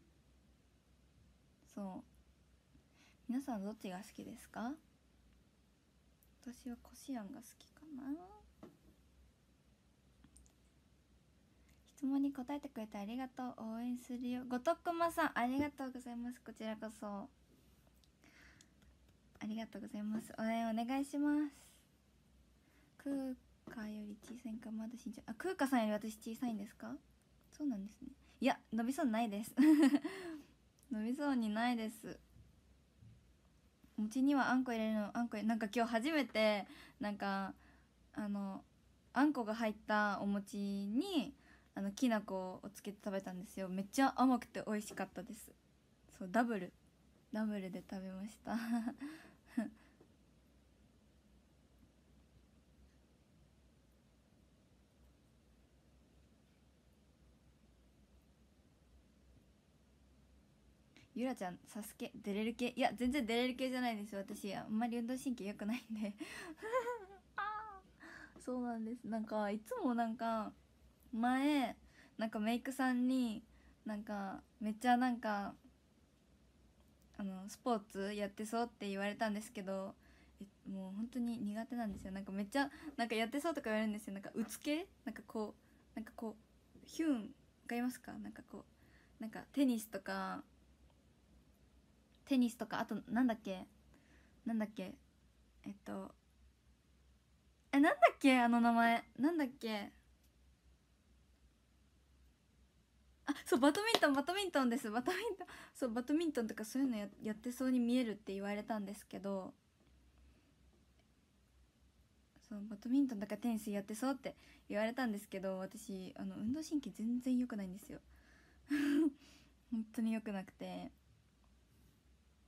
そう、皆さんどっちが好きですか？私はこしあんが好きかな。質問に答えてくれてありがとう。応援するよ。ごとくまさん、ありがとうございます。こちらこそありがとうございます。応援お願いします。クーカより小さいか、まだ身長、クーカさんより私小さいんですか？そうなんですね。いや伸びそうにないです伸びそうにないです。餅にはあんこ入れるの、なんか今日初めて、なんかあんこが入ったお餅にきな粉をつけて食べたんですよ。めっちゃ甘くて美味しかったです。そう、ダブルで食べましたゆらちゃんサスケ出れる系？いや全然出れる系じゃないです。私あんまり運動神経良くないんでそうなんです。なんかいつもなんか前なんかメイクさんになんかめっちゃなんかスポーツやってそうって言われたんですけど、もう本当に苦手なんですよ。なんかめっちゃなんかやってそうとか言われるんですよ。なんかうつけ、なんかこうヒュン、わかりますか？なんかこうなんかテニスとかあとなんだっけえっとなんだっけ名前なんだっけ？そうバドミントンです。バドミントン。そうバドミントンとかそういうのやってそうに見えるって言われたんですけど、そうバドミントンとかテニスやってそうって言われたんですけど、私運動神経全然良くないんですよ本当に良くなくて、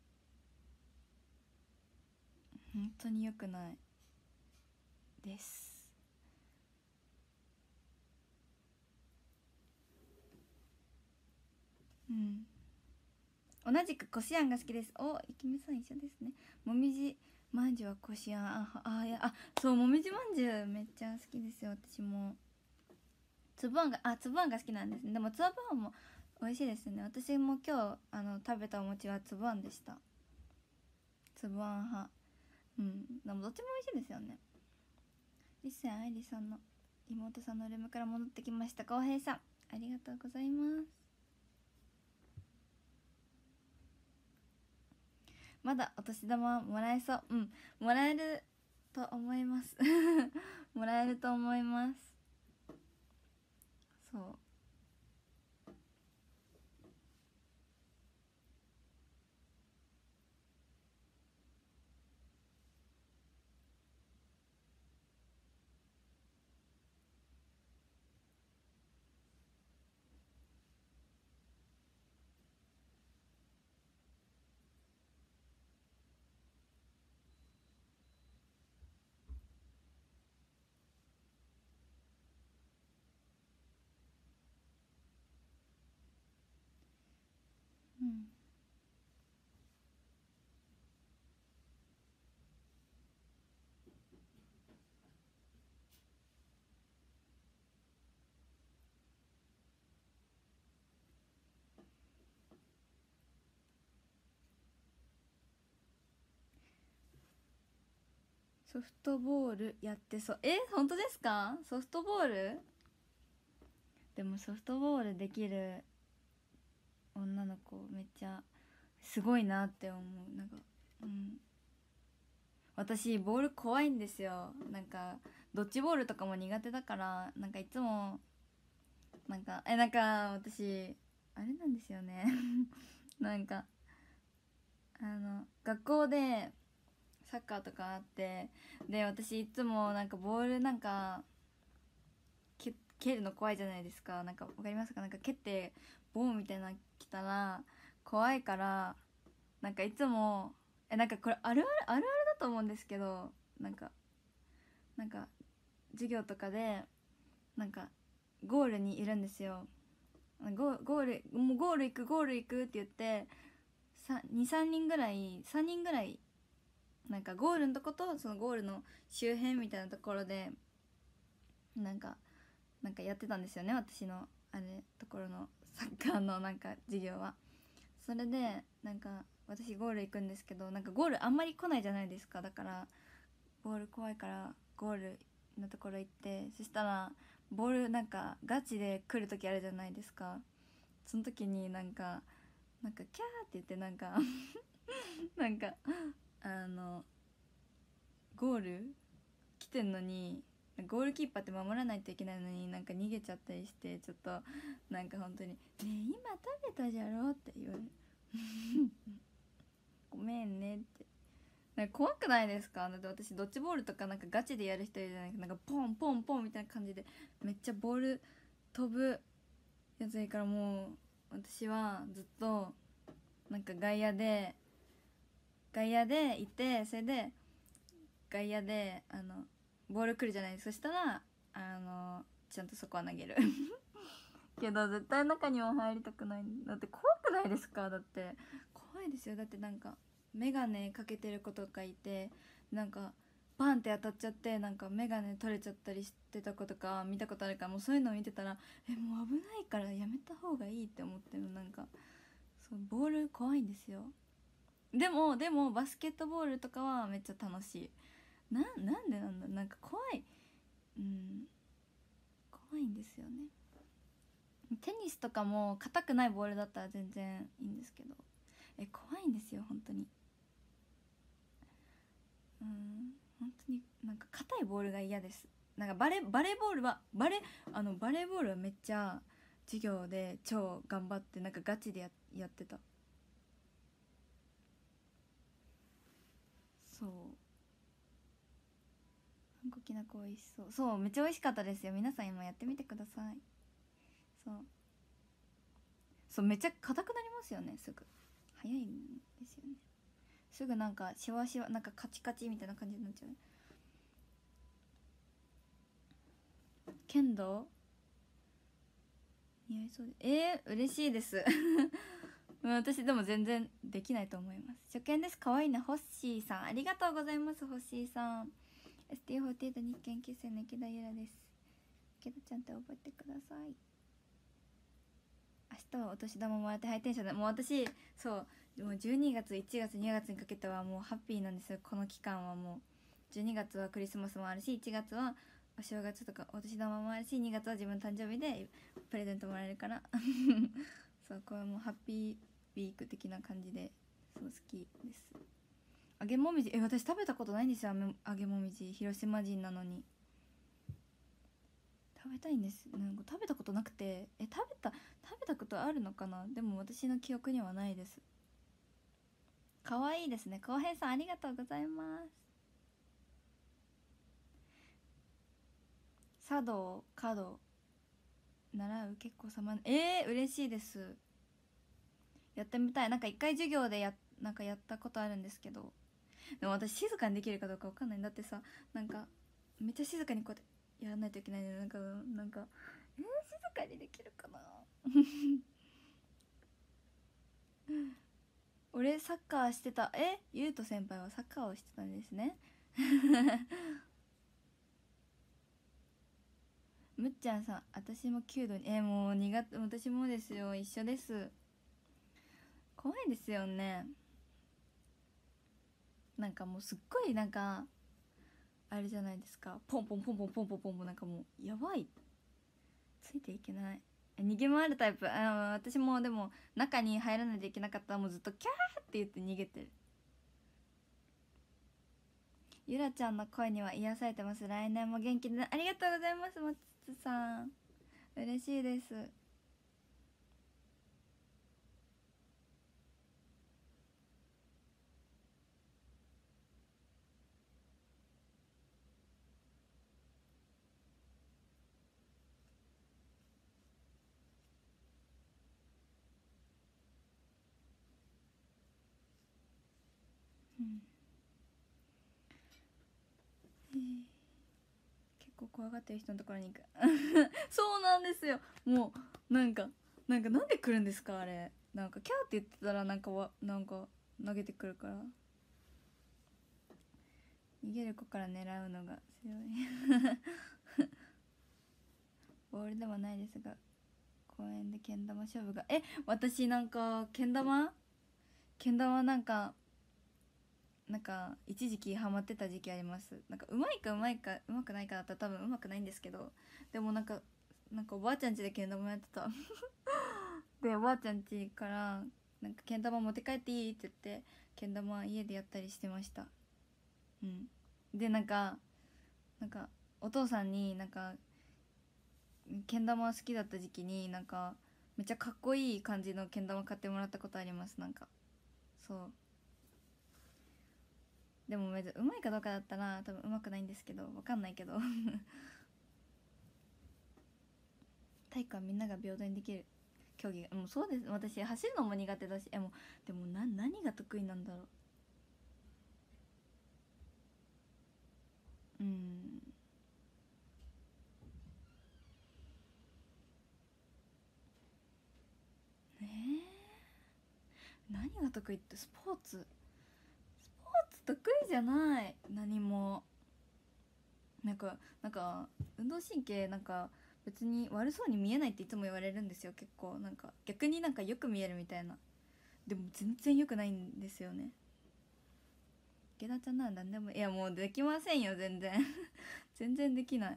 本当に良くないです。 うん、同じくこしあんが好きです。お、いきみさん一緒ですね。もみじまんじゅうはこしあん、そう、もみじまんじゅうめっちゃ好きですよ。私もつぶあんが好きなんですね。でもつぶあんも美味しいですね。私も今日食べたお餅はつぶあんでした。つぶあん派。うん、でもどっちも美味しいですよね。りっせん愛理さんの妹さんのルームから戻ってきました。浩平さんありがとうございます。まだお年玉もらえそう。うん、もらえると思いますもらえると思います。そう、うん、ソフトボールやってそう。本当ですか？ソフトボール。でもソフトボールできる女の子めっちゃすごいなって思う。なんか、うん、私ボール怖いんですよ。なんかドッジボールとかも苦手だから、なんかいつもなんか私あれなんですよねなんか学校でサッカーとかあって、で私いつもなんかボールなんか蹴るの怖いじゃないですか。なんかわかりますか？なんか蹴ってボーンみたいなの来たら怖いから、なんかいつもなんかこれあるあるだと思うんですけど、なんか授業とかでなんかゴールにいるんですよ。ゴールもうゴール行くゴール行くって言って23人ぐらい3人ぐらいなんかゴールのとことそのゴールの周辺みたいなところでなんかやってたんですよね、私のあれところのサッカーのなんか授業は。それでなんか私ゴール行くんですけど、なんかゴールあんまり来ないじゃないですか。だからボール怖いからゴールのところ行って、そしたらボールなんかガチで来る時あるじゃないですか。その時になんかキャーって言ってなんかあのゴール来てんのにゴールキーパーって守らないといけないのになんか逃げちゃったりして、ちょっとなんか本当に「ねえ今食べたじゃろ」って言われるごめんねって。なんか怖くないですか？だって私ドッジボールとかなんかガチでやる人いるじゃないか。なんかポンポンポンみたいな感じでめっちゃボール飛ぶやついいから、もう私はずっとなんか外野でいて、それで外野でボール来るじゃないですか。そしたらちゃんとそこは投げるけど絶対中には入りたくない。だって怖くないですか？だって怖いですよ。だってなんか眼鏡かけてる子とかいて、なんかバンって当たっちゃってなんか眼鏡取れちゃったりしてた子とか見たことあるから、もうそういうのを見てたらもう危ないからやめた方がいいって思ってる。なんかそうボール怖いんですよ。でもバスケットボールとかはめっちゃ楽しい。なんでなんだ、なんか怖い。うん、怖いんですよね。テニスとかも硬くないボールだったら全然いいんですけど、怖いんですよ本当に。うん、本当になんか硬いボールが嫌です。なんかバレーボールはめっちゃ授業で超頑張ってなんかガチでやってた。そう、あんこきなこ美味しそう。そう、めっちゃ美味しかったですよ。皆さん今やってみてください。そうそう、めっちゃ硬くなりますよね、すぐ。早いんですよね。すぐなんかシワシワ、なんかカチカチみたいな感じになっちゃう。剣道似合いそうで嬉しいです私でも全然できないと思います。初見です。可愛いな。ホッシーさんありがとうございます。ホッシーさん ST48 日研究生の池田ゆらです。池田ちゃんって覚えてください。明日はお年玉もらってハイテンションで、もう私そうもう12月1月2月にかけてはもうハッピーなんですよ。この期間はもう12月はクリスマスもあるし、1月はお正月とかお年玉もあるし、2月は自分の誕生日でプレゼントもらえるからそうこれもハッピーウィーク的な感じでそう好きです。揚げもみじ私食べたことないんですよ。揚げもみじ広島人なのに食べたいんです。なんか食べたことなくて食べたことあるのかな。でも私の記憶にはないです。可愛いですね。浩平さんありがとうございます。茶道華道習う結構様嬉しいです。やってみたい。なんか一回授業でなんかやったことあるんですけど、でも私静かにできるかどうかわかんない。だってさなんかめっちゃ静かにこうやってやらないといけないね。なんか静かにできるかな俺サッカーしてた。ゆうと先輩はサッカーをしてたんですねむっちゃんさん私も弓道にもう苦手。私もですよ。一緒です。怖いですよね。なんかもうすっごいなんかあれじゃないですか。ポンポンポンポンポンポンポンポンなんかもうやばい。ついていけない。逃げ回るタイプ。私もでも中に入らないといけなかったらもうずっとキャーって言って逃げてる。ゆらちゃんの声には癒されてます。来年も元気で、ね、ありがとうございます。もつつさん嬉しいです。うん、結構怖がってる人のところに行くそうなんですよ。もうなんかなんで来るんですかあれ。なんかキャーって言ってたらなんか投げてくるから、逃げる子から狙うのが強いボールではないですが公園でけん玉勝負が私なんかけん玉なんか一時期ハマってた時期あります。なんかうまいかうまいかうまくないかだったら多分うまくないんですけど、でもなんかおばあちゃん家でけん玉やってたでおばあちゃん家からなんかけん玉持って帰っていいって言ってけん玉家でやったりしてました。うんでなんかお父さんになんかけん玉好きだった時期になんかめっちゃかっこいい感じのけん玉買ってもらったことあります。なんかそうでも別にうまいかどうかだったら多分うまくないんですけど、わかんないけど体育はみんなが平等にできる競技がもうそうです。私走るのも苦手だしもうでも何が得意なんだろう。何が得意ってスポーツ得意じゃない。何もなんか運動神経なんか別に悪そうに見えないっていつも言われるんですよ。結構なんか逆になんかよく見えるみたいな。でも全然よくないんですよね。池田ちゃんなら何でももうできませんよ全然全然できない。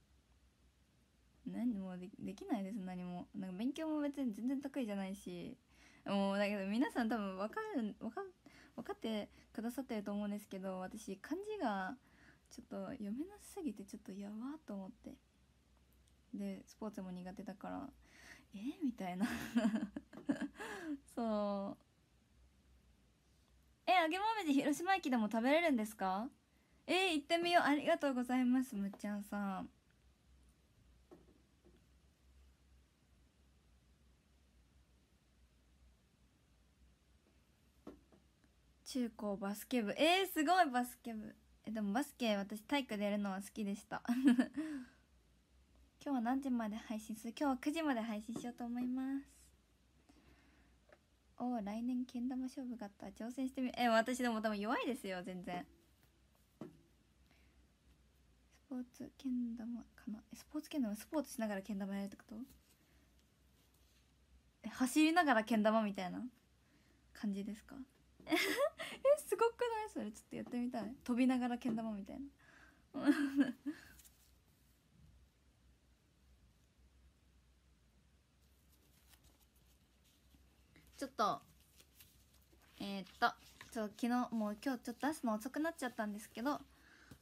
何もできないです。何もなんか勉強も別に全然得意じゃないし、もうだけど皆さん多分分かってくださってると思うんですけど、私漢字がちょっと読めなさすぎてちょっとやばーと思って、でスポーツも苦手だからみたいなそう揚げもみじ広島駅でも食べれるんですか。行ってみよう。ありがとうございますむっちゃんさん。中高バスケ部すごいバスケ部。でもバスケ私体育でやるのは好きでした今日は何時まで配信する？今日は9時まで配信しようと思います。おお、来年けん玉勝負があったら挑戦してみる。私でも多分弱いですよ、全然。スポーツけん玉かな。スポーツけん玉、スポーツしながらけん玉やるってこと？走りながらけん玉みたいな感じですか？すごくない？それちょっとやってみたい。飛びながらけん玉みたいな。ちょっと昨日もう今日ちょっと出すの遅くなっちゃったんですけど、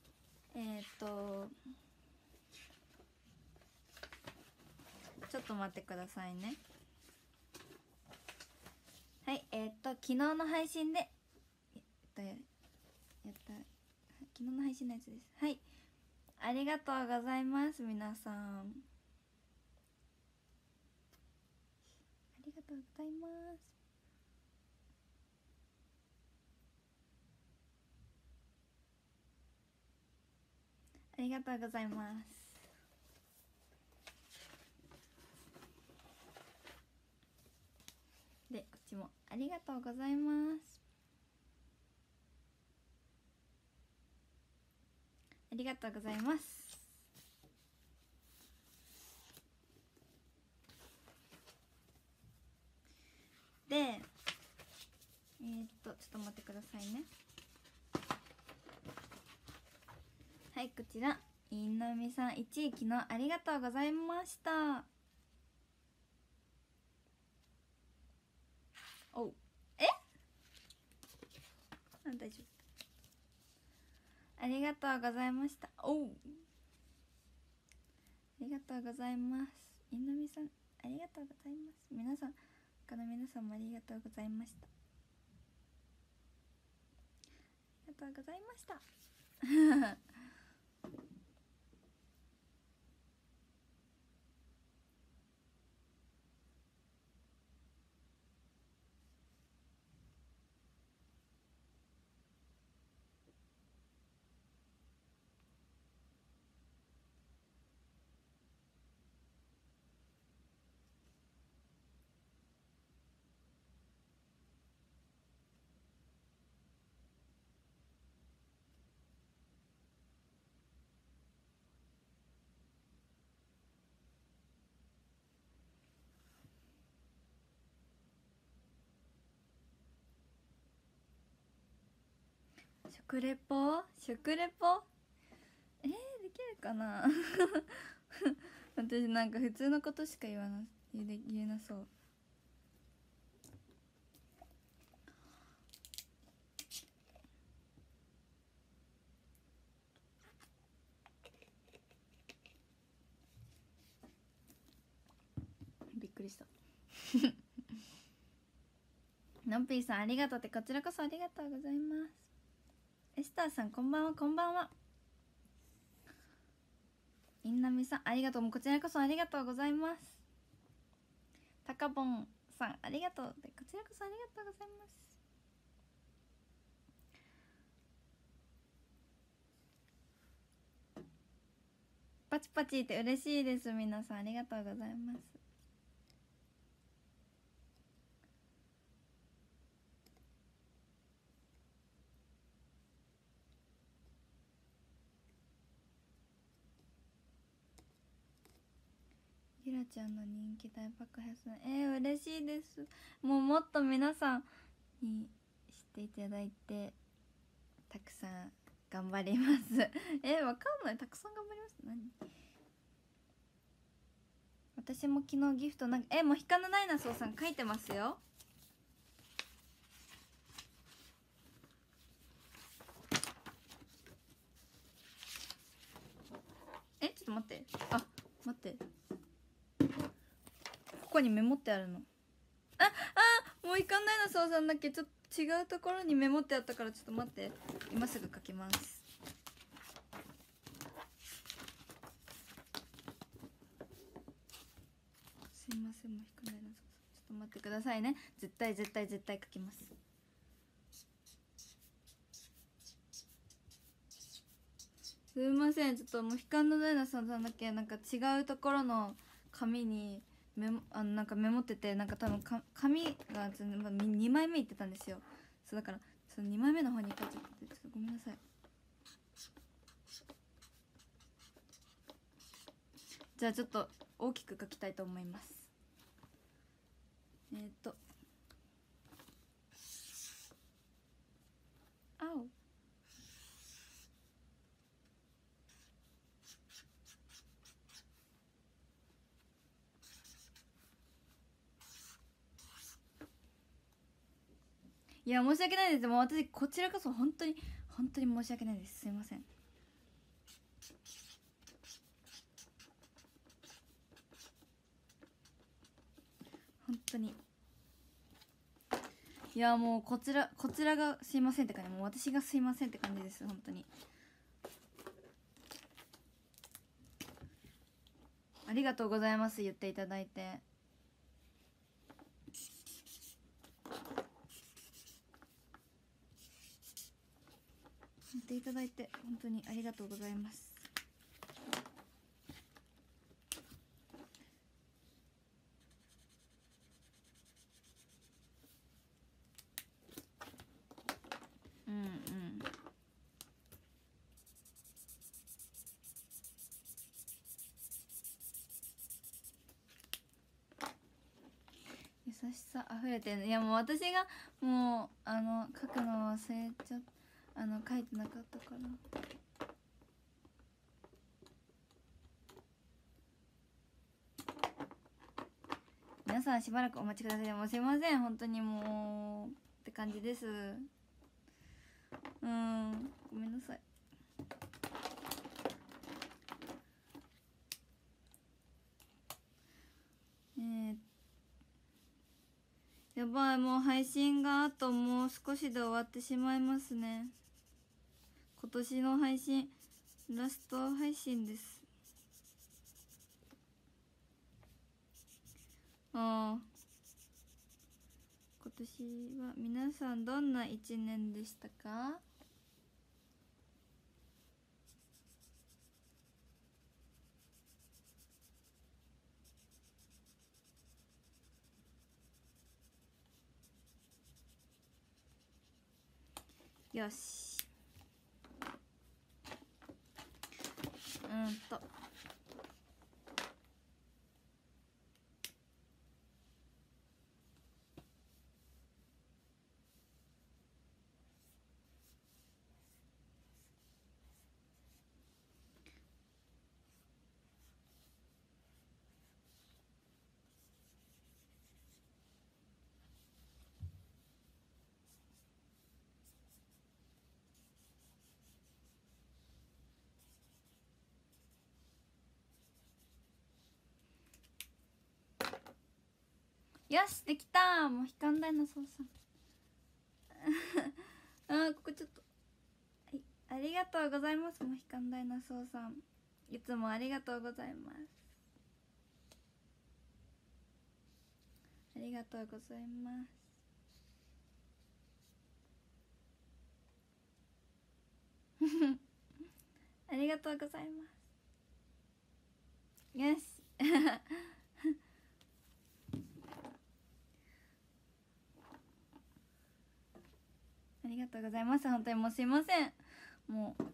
ちょっと待ってくださいね。はい、昨日の配信で昨日の配信のやつです。はい、ありがとうございます。皆さんありがとうございます。ありがとうございます。で、こっちもありがとうございます。ありがとうございます。で、ちょっと待ってくださいね。はい、こちらいなみさん1位昨日ありがとうございました。おう、大丈夫。ありがとうございました。おう、ありがとうございます。いなみさんありがとうございます。皆さん、他の皆さんもありがとうございました。ありがとうございました食レポできるかな私なんか普通のことしか言えなそう。びっくりしたのんぴーさんありがとうって。こちらこそありがとうございます。エスターさんこんばんは。こんばんは。いんなみさんありがとう。もうこちらこそありがとうございます。たかぼんさんありがとうって。こちらこそありがとうございます。パチパチって嬉しいです。皆さんありがとうございます。ゆらちゃんの人気大爆発、嬉しいです。もうもっと皆さんに知っていただいて、たくさん頑張りますわかんない。たくさん頑張ります。何？私も昨日ギフトなんかもうひかぬないなそうさん書いてますよ。ちょっと待って。待って、ここにメモってあるの。もういかないなそうさんだけちょっと違うところにメモってあったから、ちょっと待って、今すぐ書きます。すいません、もういかないなそうさん、ちょっと待ってくださいね。絶対書きます。 すいません、ちょっとモヒカンのダイナソーさんだけなんか違うところの紙になんかメモってて、なんか多分紙が2枚目いってたんですよ。そうだからその2枚目の方に書いちゃってて、ちょっとごめんなさい。じゃあちょっと大きく書きたいと思います。青いや、申し訳ないです。もう私こちらこそ本当に本当に申し訳ないです。すいません。本当に。いや、もうこちらがすいませんって感じ、もう私がすいませんって感じです。本当にありがとうございます、言っていただいて。言っていただいて本当にありがとうございます。うんうん。優しさあふれてる。いや、もう私がもう書くの忘れちゃ書いてなかったから。皆さんしばらくお待ちください。もうすいません、本当にもうって感じです。ごめんなさい。やばい、もう配信があともう少しで終わってしまいますね。今年の配信ラスト配信です。今年は皆さんどんな一年でしたか？よし。よし、できた。もう悲観ダイナソーさんここちょっと、はい、ありがとうございます。もう悲観ダイナソーさん、いつもありがとうございます。ありがとうございます。ありがとうございます。よしありがとうございます。本当にもうすいません。もう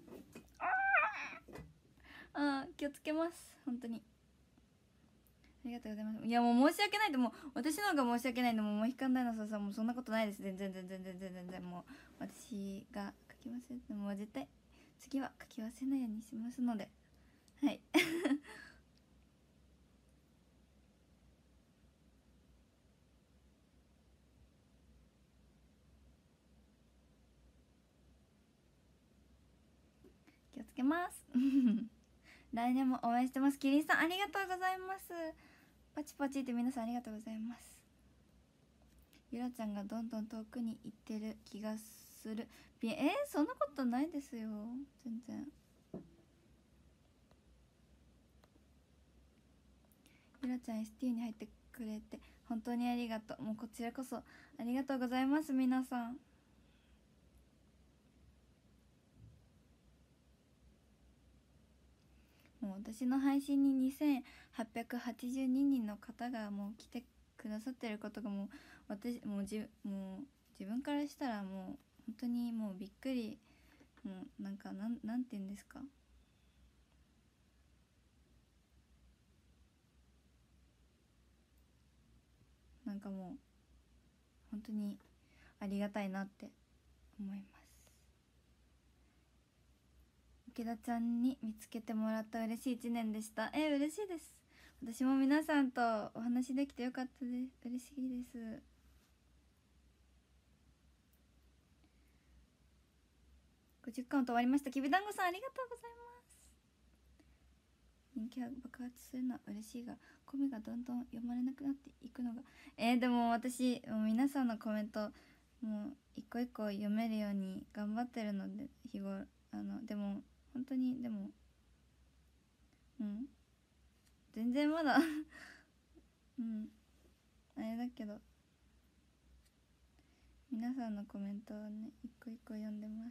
気をつけます。本当にありがとうございます。いや、もう申し訳ないと、もう私の方が申し訳ないの。もうモヒカンダイナソーさんもそんなことないです。全然もう私が書き忘れてもう絶対次は書き忘れないようにしますので、はい気をつけます来年も応援してます。キリンさんありがとうございます。パチパチって皆さんありがとうございます。ゆらちゃんがどんどん遠くに行ってる気がする。そんなことないですよ、全然。ゆらちゃん ST に入ってくれて本当にありがとう。もうこちらこそありがとうございます。皆さんもう私の配信に2882人の方がもう来てくださってることがもうもう自分からしたらもう本当にもうびっくり。もうなんかなんて言うんですか、なんかもう本当にありがたいなって思います。池田ちゃんに見つけてもらった嬉しい1年でした。嬉しいです。私も皆さんとお話できてよかったです。嬉しいです。50カウント終わりました。きびだんごさんありがとうございます。人気が爆発するのは嬉しいが、コメがどんどん読まれなくなっていくのがでも私もう皆さんのコメントもう一個一個読めるように頑張ってるので日頃でも本当にでも全然まだあれだけど皆さんのコメントをね一個一個読んでます。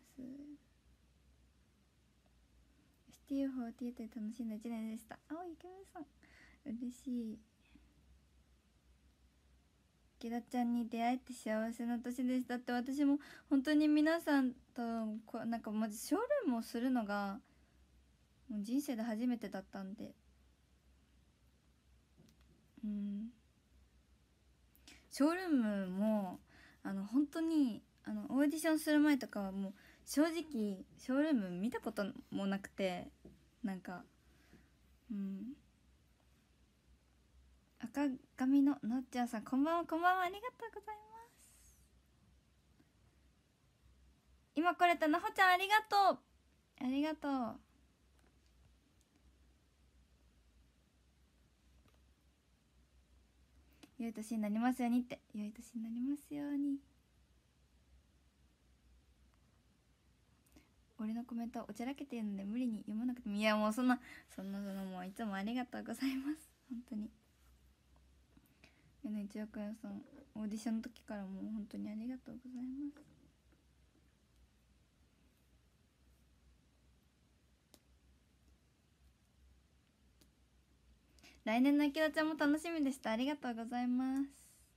STU48 で楽しんだ1年でした。青いイケメンさん嬉しい。池田ちゃんに出会えて幸せな年でした。って私も本当に皆さんとなんかマジショールームをするのがもう人生で初めてだったんで、ショールームも本当にオーディションする前とかはもう正直ショールーム見たこともなくて、なんか赤髪ののっちゃんさんこんばんは。こんばんは、ありがとうございます。今来れたなほちゃんありがとう。ありがとう。良い年になりますようにって。良い年になりますように。俺のコメントはおちゃらけてるので無理に読まなくてもいやもうそんなもういつもありがとうございます。本当に一億円さんオーディションの時からもう本当にありがとうございます。来年の池田ちゃんも楽しみでした。ありがとうございます。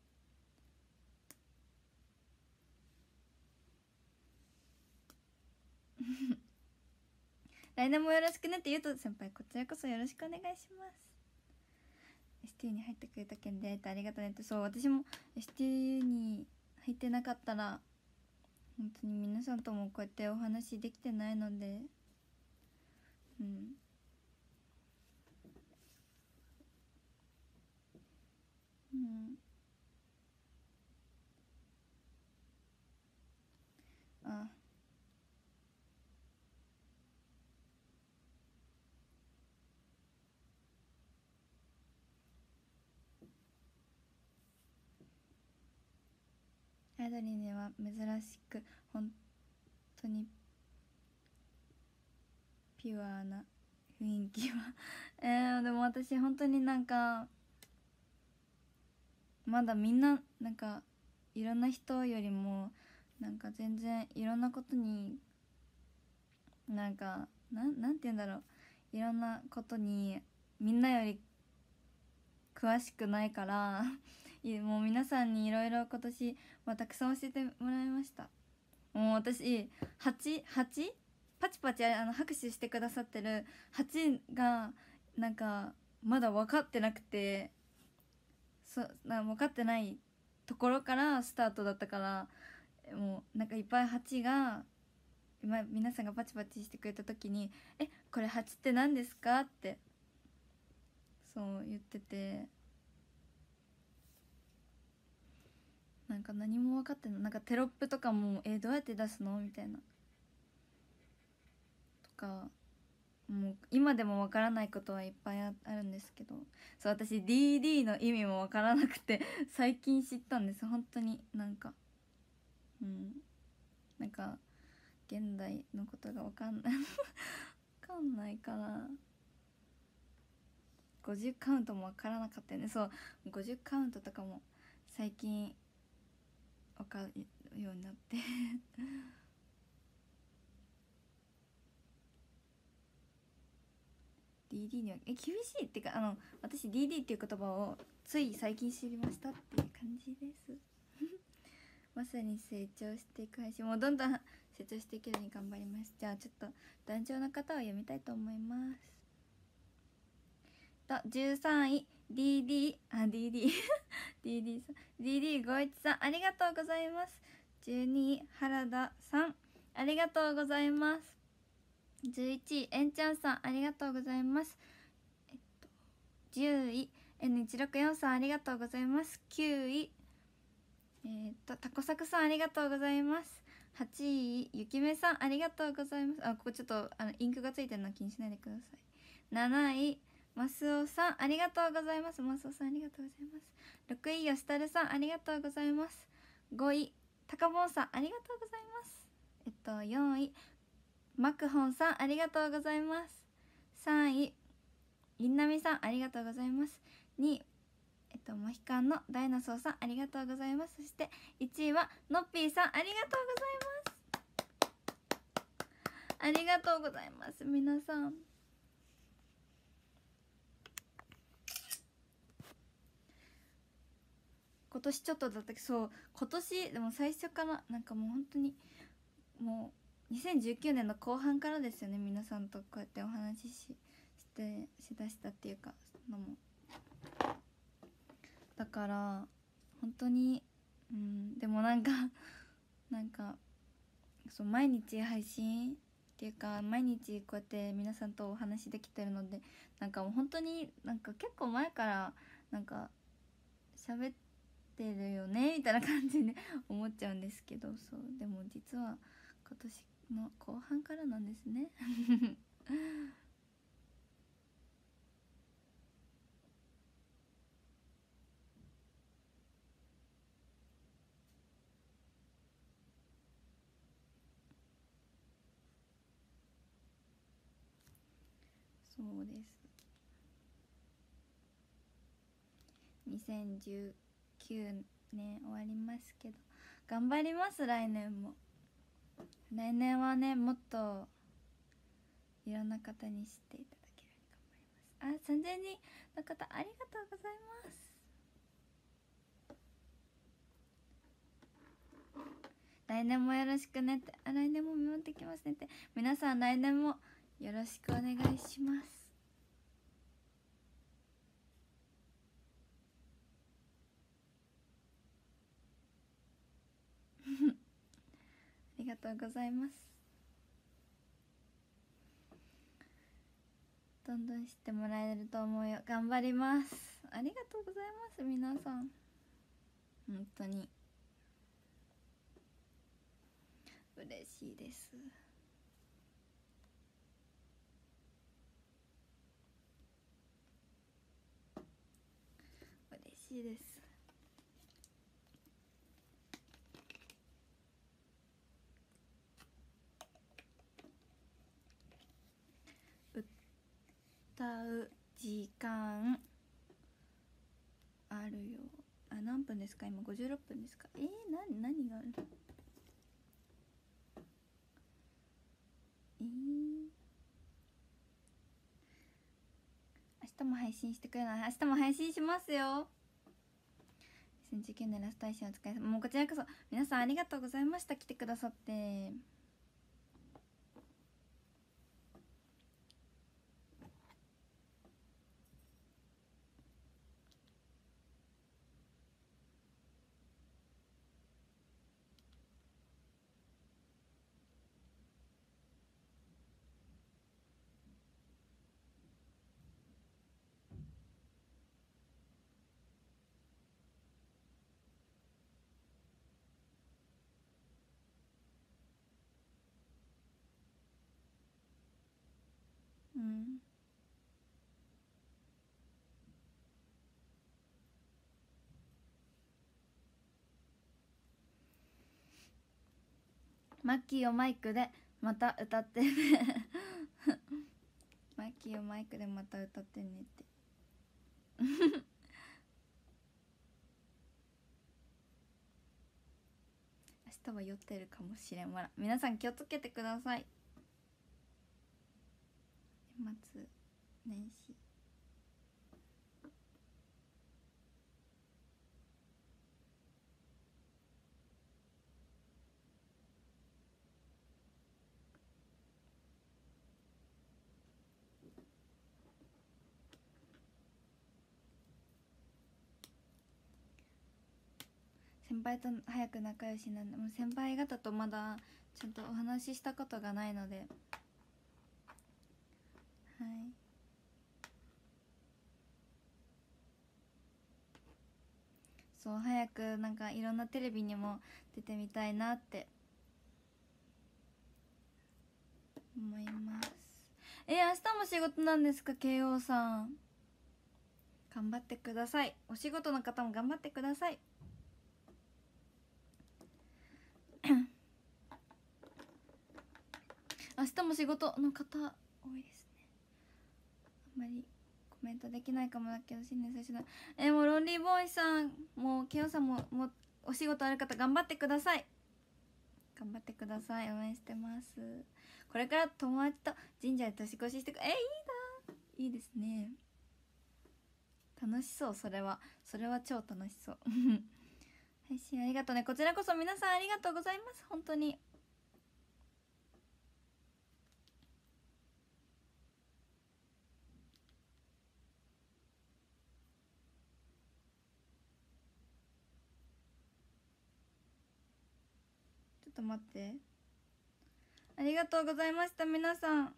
来年もよろしくねって言うと先輩こちらこそよろしくお願いします。 ST に入ってくれた件で会えてありがとうねって。そう私も ST に入ってなかったら本当に皆さんともこうやってお話できてないのであアイドリーには珍しく本当にピュアな雰囲気はでも私本当になんかまだみんななんかいろんな人よりもなんか全然いろんなことになんかなんて言うんだろう、いろんなことにみんなより詳しくないからもう皆さんにいろいろ今年、たくさん教えてもらいました。もう私8パチパチ拍手してくださってる8がなんかまだ分かってなくて、分かってないところからスタートだったから、もうなんかいっぱい8が皆さんがパチパチしてくれた時に「これ8って何ですか?」ってそう言ってて、なんか何も分かってない。なんかテロップとかもどうやって出すのみたいなとか、もう今でも分からないことはいっぱいあるんですけど、そう私 DD の意味も分からなくて最近知ったんです。本当になんかなんか現代のことが分かんない分かんないから50カウントも分からなかったよね。そう50カウントとかも最近分かるようになって DD には厳しいっていうか私 DD っていう言葉をつい最近知りましたっていう感じですまさに成長していく配信もうどんどん成長していけるように頑張ります。じゃあちょっと壇上の方を読みたいと思いますと13位 DD DD さん DD51 さんありがとうございます。12位原田さんありがとうございます。11位えんちゃんさんありがとうございます。10位 N164 さんありがとうございます。9位タコサクさんありがとうございます。8位ゆきめさんありがとうございます。ここちょっとインクがついてるの気にしないでください。7位マスオさんありがとうございます。マスオさんありがとうございます。6位よしたるさんありがとうございます。5位たかぼんさんありがとうございます。4位マクホンさんありがとうございます。3位インナミさんありがとうございます。2位モヒカンのダイナソーさんありがとうございます。そして1位はのっぴーさんありがとうございます。ありがとうございます。皆さん今年ちょっとだったけど、そう今年でも最初からなんかもう本当にもう2019年の後半からですよね。皆さんとこうやってお話しだしたっていうかのもだから本当にでもなんかそう毎日配信っていうか毎日こうやって皆さんとお話できてるのでなんかもう本当になんか結構前からなんか喋ってるよねみたいな感じで思っちゃうんですけど、そうでも実は今年の後半からなんですねそうです。2019年終わりますけど頑張ります。来年も来年はねもっといろんな方に知っていただけるように頑張ります。3000人の方ありがとうございます。来年もよろしくねって来年も見守ってきますねって皆さん来年もよろしくお願いしますありがとうございます。どんどん知ってもらえると思うよ。頑張ります。ありがとうございます皆さん本当に嬉しいです。嬉しいです。歌う時間あるよ。何分ですか今。56分ですか。何がある。明日も配信してくれない。明日も配信しますよ。2019年ラスト配信お疲れ様。もうこちらこそ皆さんありがとうございました。来てくださってマッキーをマイクでまた歌ってねマッキーをマイクでまた歌ってねって明日は酔ってるかもしれんわら。皆さん気をつけてください。年末年始。先輩と早く仲良しなんで、もう先輩方とまだちゃんとお話ししたことがないので、はい、そう早くなんかいろんなテレビにも出てみたいなって思います。明日も仕事なんですか、KO さん。頑張ってください。お仕事の方も頑張ってください。明日も仕事の方多いですね。あんまりコメントできないかもだけど、新年最初だ。もうロンリーボーイさんもうケオさんもお仕事ある方頑張ってください。頑張ってください。応援してます。これから友達と神社で年越ししていいな、いいですね。楽しそう。それは超楽しそう。配信ありがとうね。こちらこそ皆さんありがとうございます。本当にちょっと待って、ありがとうございました。皆さん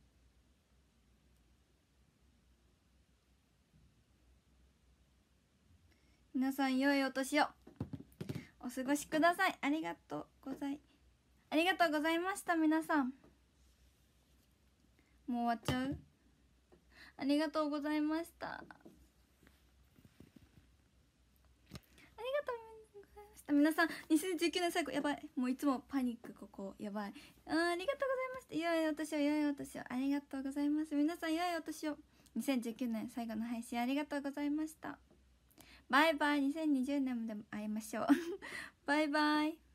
良いお年をお過ごしください。ありがとうございました。皆さんもう終わっちゃう。ありがとうございました。皆さん2019年最後、やばい、もういつもパニック、ここやばい。ありがとうございました。良いお年をありがとうございます。皆さん良いお年を。2019年最後の配信ありがとうございました。バイバイ。2020年でも会いましょう。バイバイ。